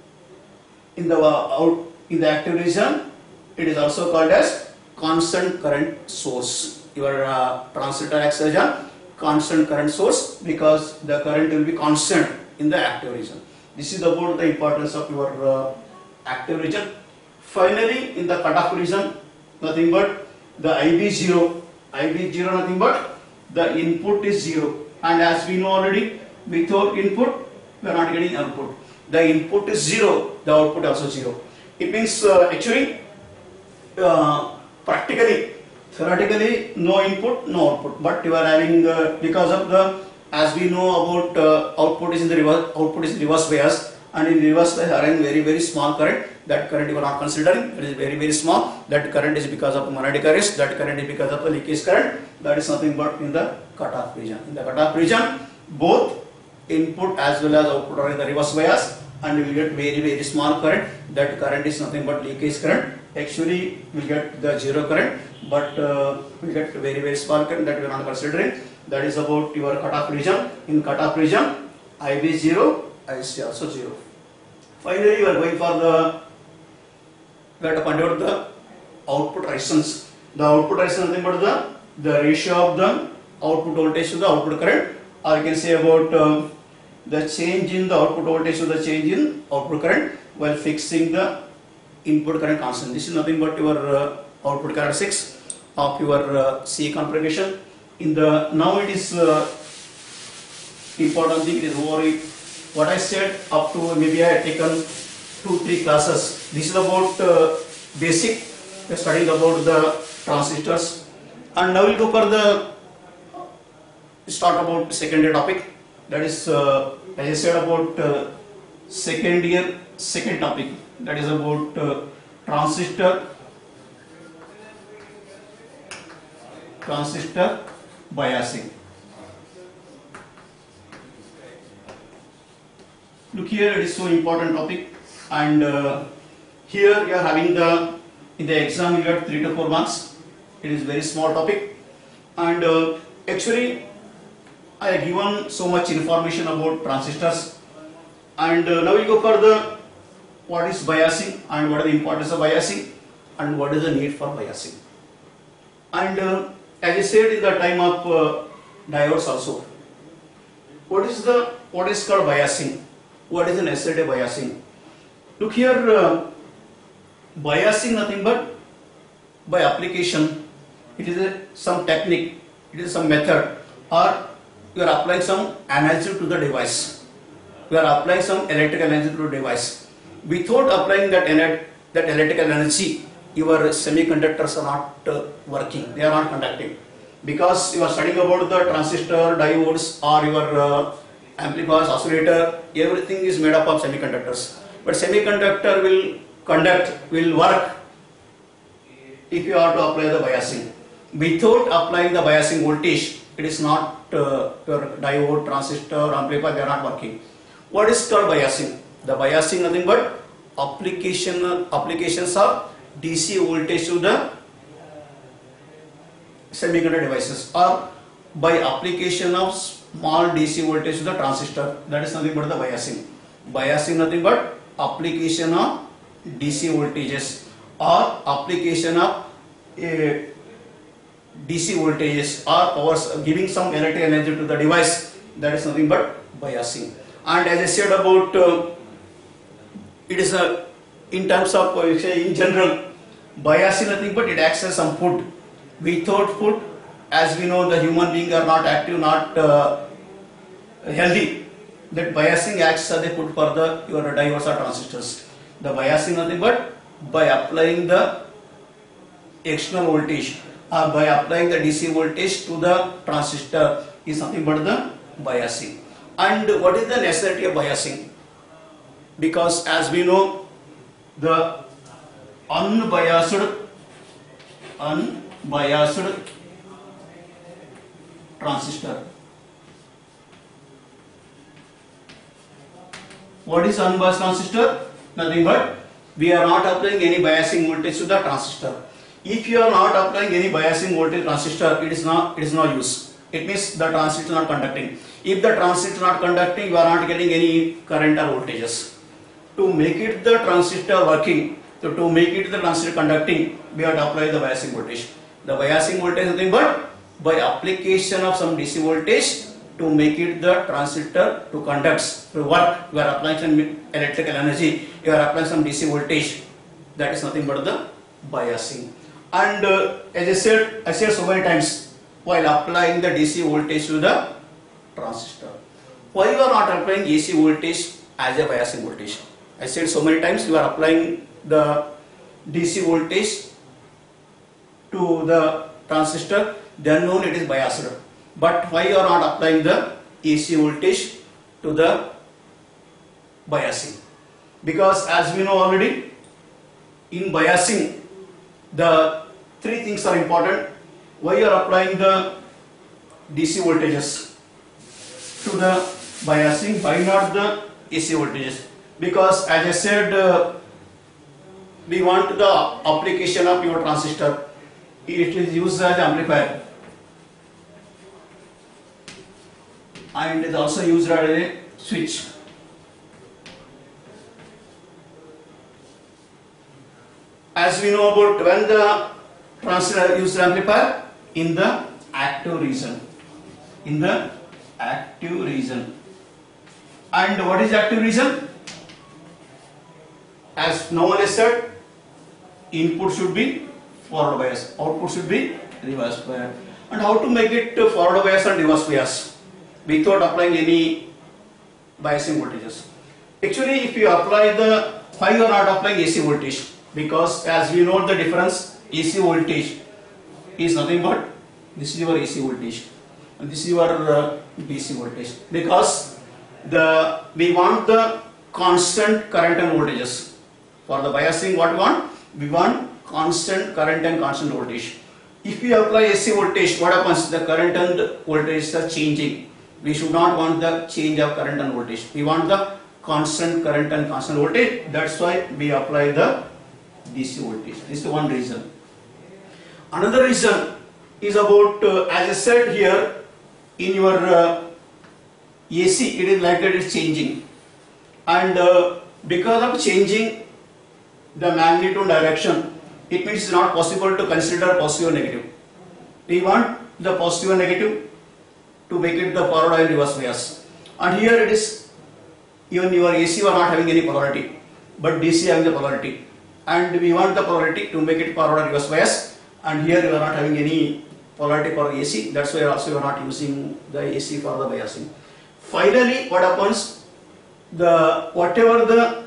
In the uh, out in the active region it is also called as constant current source. Your uh, transistor acts as a constant current source because the current will be constant in the active region. This is about the importance of your uh, active region. Finally, in the cutoff region, nothing but the I B zero. I B zero nothing but the input is zero, and as we know already, without input we are not getting output. The input is zero, the output also zero. It means uh, actually, uh, practically, theoretically, no input, no output. But you are having uh, because of the, as we know about uh, output is in the reverse, output is reverse bias. And in reverse bias having very very small current, that current you are not considering, it is very very small. That current is because of magnetic arrest, that current is because of the leakage current. That is nothing but in the cutoff region. In the cutoff region, both input as well as output are in the reverse bias, and you will get very very small current. That current is nothing but leakage current. Actually we will get the zero current, but uh, we will get very very small current that we are not considering. That is about your cutoff region. In cutoff region, I B zero, I C also zero. Finally, you are going for the, we have to find out the output resistance. The output resistance is nothing but the, the ratio of the output voltage to the output current, or you can say about uh, the change in the output voltage to the change in output current while fixing the input current constant. This is nothing but your uh, output characteristics of your uh, C configuration. In the now it is uh, important thing, it is over what I said up to maybe I have taken two three classes. This is about uh, basic, we are studying about the transistors, and now we will go for the start about second year topic. That is uh, as I said about uh, second year second topic, that is about uh, transistor transistor biasing. Look here, it is so important topic, and uh, here you are having the, in the exam you get three to four marks. It is very small topic, and uh, actually I have given so much information about transistors, and uh, now we go for the what is biasing and what is the importance of biasing and what is the need for biasing. And uh, as I said in the time of uh, diodes also, what is the what is called biasing? What is the necessity of biasing? Look here, uh, biasing nothing but by application. It is a, some technique, it is some method, or you are applying some energy to the device. You are applying some electrical energy to the device. Without applying that, ener that electrical energy, your semiconductors are not uh, working, they are not conducting. Because you are studying about the transistor, diodes, or your uh, amplifiers, oscillator, everything is made up of semiconductors. But semiconductor will conduct, will work if you are to apply the biasing. Without applying the biasing voltage, it is not uh, your diode, transistor, amplifier, they are not working. What is called biasing? The biasing nothing but application applications of D C voltage to the semiconductor devices, or by application of small D C voltage to the transistor. That is nothing but the biasing. Biasing nothing but application of D C voltages or application of uh, D C voltages or powers, giving some electrical energy to the device. That is nothing but biasing. And as I said about uh, it is a, in terms of uh, say in general, biasing nothing but it acts as some food. Without food, as we know, the human beings are not active, not uh, healthy. That biasing acts as a food for the your diodes or transistors. The biasing nothing but by applying the external voltage or by applying the D C voltage to the transistor is nothing but the biasing. And what is the necessity of biasing? Because as we know, the unbiased unbiased transistor. What is unbiased transistor? Nothing but we are not applying any biasing voltage to the transistor. If you are not applying any biasing voltage transistor, it is not it is no use. It means the transistor is not conducting. If the transistor is not conducting, you are not getting any current or voltages. To make it the transistor working, so to make it the transistor conducting, we have to apply the biasing voltage. The biasing voltage is nothing but by application of some D C voltage to make it the transistor to conduct. To work, you are applying some electrical energy, you are applying some D C voltage. That is nothing but the biasing. And uh, as I said, I said so many times, while applying the D C voltage to the transistor, why you are not applying A C voltage as a biasing voltage? I said so many times, you are applying the D C voltage to the transistor, then known it is biased. But why you are not applying the A C voltage to the biasing? Because as we know already, in biasing, the three things are important. Why you are applying the D C voltages to the biasing, why not the A C voltages? Because as I said, uh, we want the application of your transistor. It is used as amplifier and is also used as a switch. As we know about when the transistor used amplifier, in the active region, in the active region. And what is active region? As no one has said, input should be forward bias, output should be reverse bias. And how to make it forward bias and reverse bias without applying any biasing voltages? Actually, if you apply the, why you are not applying A C voltage? Because as we know the difference, A C voltage is nothing but, this is your A C voltage and this is your uh, D C voltage. Because the we want the constant current and voltages. For the biasing, what we want? We want constant current and constant voltage. If we apply A C voltage, what happens? The current and voltage are changing. We should not want the change of current and voltage. We want the constant current and constant voltage. That's why we apply the D C voltage. This is one reason. Another reason is about, uh, as I said here, in your uh, A C, it is like that it's changing. And uh, because of changing the magnitude direction, it means it's not possible to consider positive or negative. We want the positive and negative to make it the forward and reverse bias. And here it is, even your A C you are not having any polarity, but D C having the polarity. And we want the polarity to make it forward and reverse bias. And here you are not having any polarity for A C. That's why also you are not using the A C for the biasing. Finally, what happens? The whatever the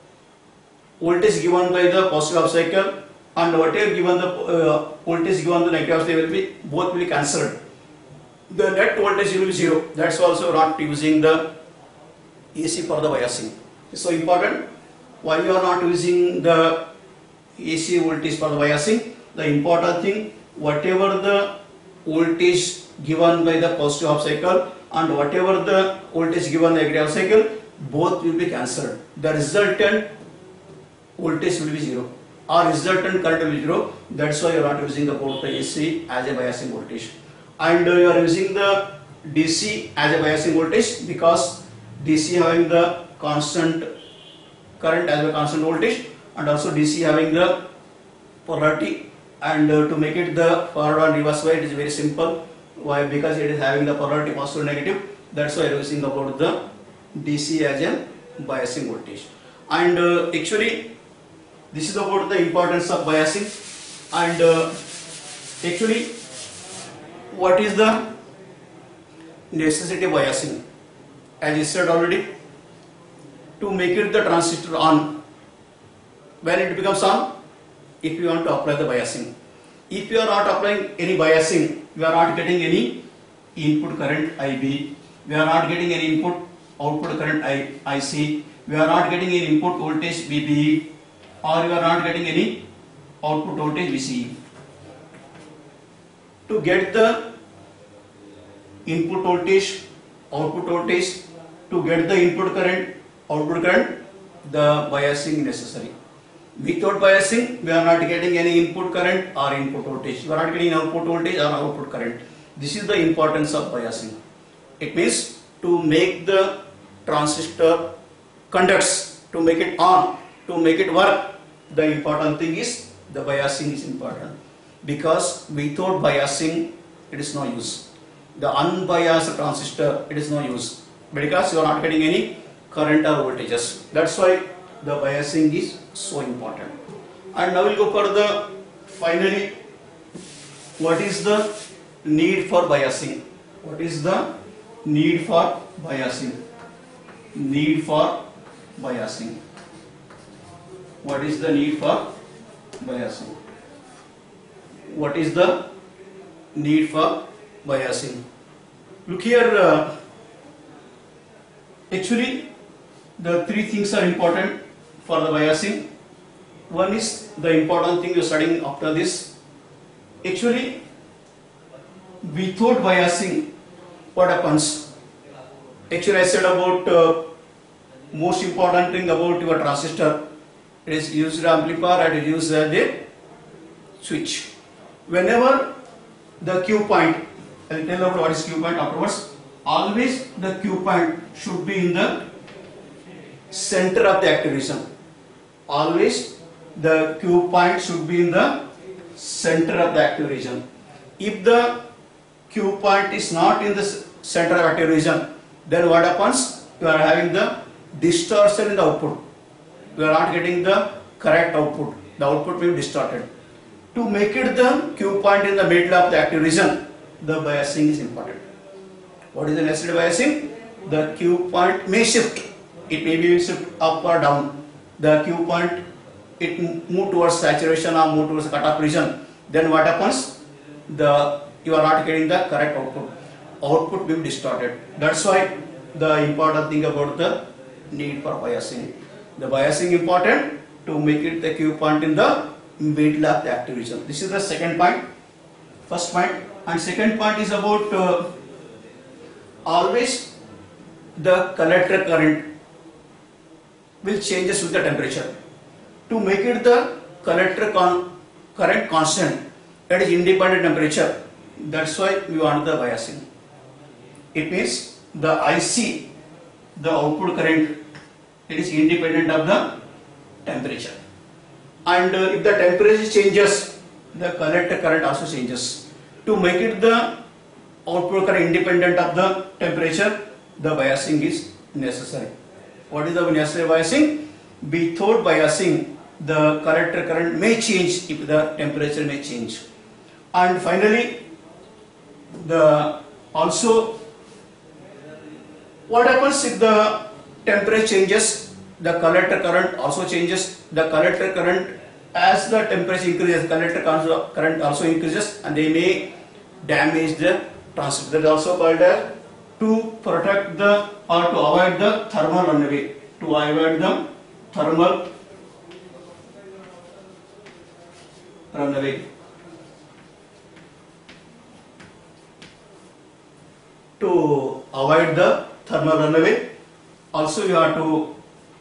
voltage given by the positive half cycle and whatever given the uh, voltage given the negative half cycle will be, both will be cancelled. The net voltage will be zero. That's also not using the A C for the biasing. It's so important. Why you are not using the A C voltage for the biasing? The important thing, whatever the voltage given by the positive half cycle and whatever the voltage given the negative half cycle, both will be cancelled. The resultant voltage will be zero or resultant current will be zero. That's why you are not using the both the A C as a biasing voltage. And uh, you are using the D C as a biasing voltage because D C having the constant current as a constant voltage and also D C having the polarity. And uh, to make it the forward and reverse bias, it is very simple. Why? Because it is having the polarity positive and negative. That's why I am using about the D C as a biasing voltage. And uh, actually, this is about the importance of biasing. And uh, actually, what is the necessity of biasing? As I said already, to make it the transistor on. When it becomes on? If you want to apply the biasing. If you are not applying any biasing, you are not getting any input current I B, we are not getting any input output current I, IC, we are not getting any input voltage V B E, or you are not getting any output voltage V C E. To get the input voltage, output voltage, to get the input current, output current, the biasing is necessary. Without biasing, we are not getting any input current or input voltage. We are not getting output voltage or output current. This is the importance of biasing. It means to make the transistor conducts, to make it on, to make it work, the important thing is the biasing is important. Because without biasing, it is no use. The unbiased transistor, it is no use. Because you are not getting any current or voltages. That's why the biasing is so important. And now we'll go for the finally, what is the need for biasing? What is the need for biasing? Need for biasing. What is the need for biasing? What is the need for biasing? Look here, uh, actually the three things are important for the biasing. One is the important thing you are studying after this. Actually, without biasing, what happens? Actually, I said about uh, most important thing about your transistor. It is used amplifier and it is used as a switch. Whenever the Q point, I will tell about what is Q point afterwards. Always the Q point should be in the center of the active region. Always the Q point should be in the center of the active region. If the Q point is not in the center of active region, then what happens? You are having the distortion in the output. You are not getting the correct output. The output will be distorted. To make it the Q point in the middle of the active region, the biasing is important. What is the necessary biasing? The Q point may shift. It may be shift up or down. The Q point, it move towards saturation or move towards the cutoff region. Then what happens? The you are not getting the correct output. Output will be distorted. That's why the important thing about the need for biasing. The biasing important to make it the Q point in the middle of the active region. This is the second point. First point, and second point is about uh, always the collector current will changes with the temperature. To make it the collector con current constant, that is independent temperature. That's why we want the biasing. It means the I C, the output current, it is independent of the temperature. And uh, if the temperature changes, the collector current also changes. To make it the output current independent of the temperature, the biasing is necessary. What is the necessary biasing? Without biasing, the collector current may change if the temperature may change. And finally, the also what happens if the temperature changes, the collector current also changes. The collector current, as the temperature increases, collector current also increases, and they may damage the transistor. That is also called a, to protect the or to avoid the thermal runaway. To avoid the thermal runaway. To avoid the thermal runaway, also you have to.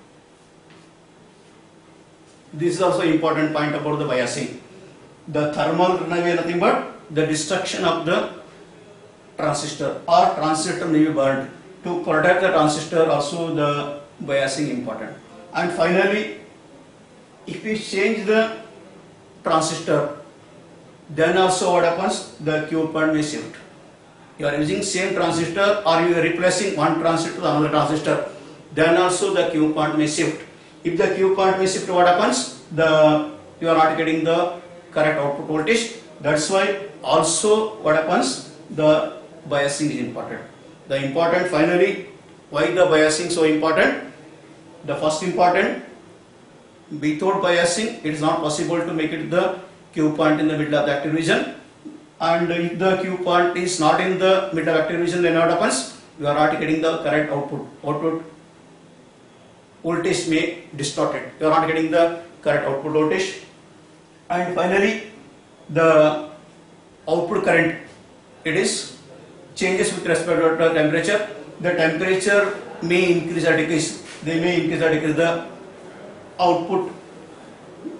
This is also important point about the biasing. The thermal runaway nothing but the destruction of the transistor, or transistor may be burned. To protect the transistor, also the biasing important. And finally, if we change the transistor, then also what happens? The Q point may shift. You are using same transistor or you are replacing one transistor with another transistor, then also the Q point may shift. If the Q point may shift, what happens? The you are not getting the correct output voltage. That's why also what happens? The biasing is important. The important finally, why the biasing so important? The first important, without biasing, it is not possible to make it the Q point in the middle of the active region. And if the Q point is not in the middle of active region, then what happens? You are not getting the correct output. Output voltage may distorted. You are not getting the correct output voltage. And finally, the output current, it is changes with respect to the temperature. The temperature may increase or decrease. They may increase or decrease. The output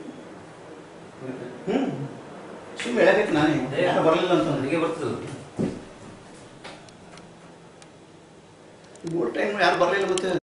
ಹ್ಞೂ ಸುಮ್ಮನೆ ಹೇಳಬೇಕು ನಾನೇ ಯಾರು ಬರಲಿಲ್ಲ ಅಂತ ನನಗೆ ಬರ್ತದೆ ಮೂರು ಟೈಮ್ ಯಾರು ಬರಲಿಲ್ಲ ಗೊತ್ತಿದೆ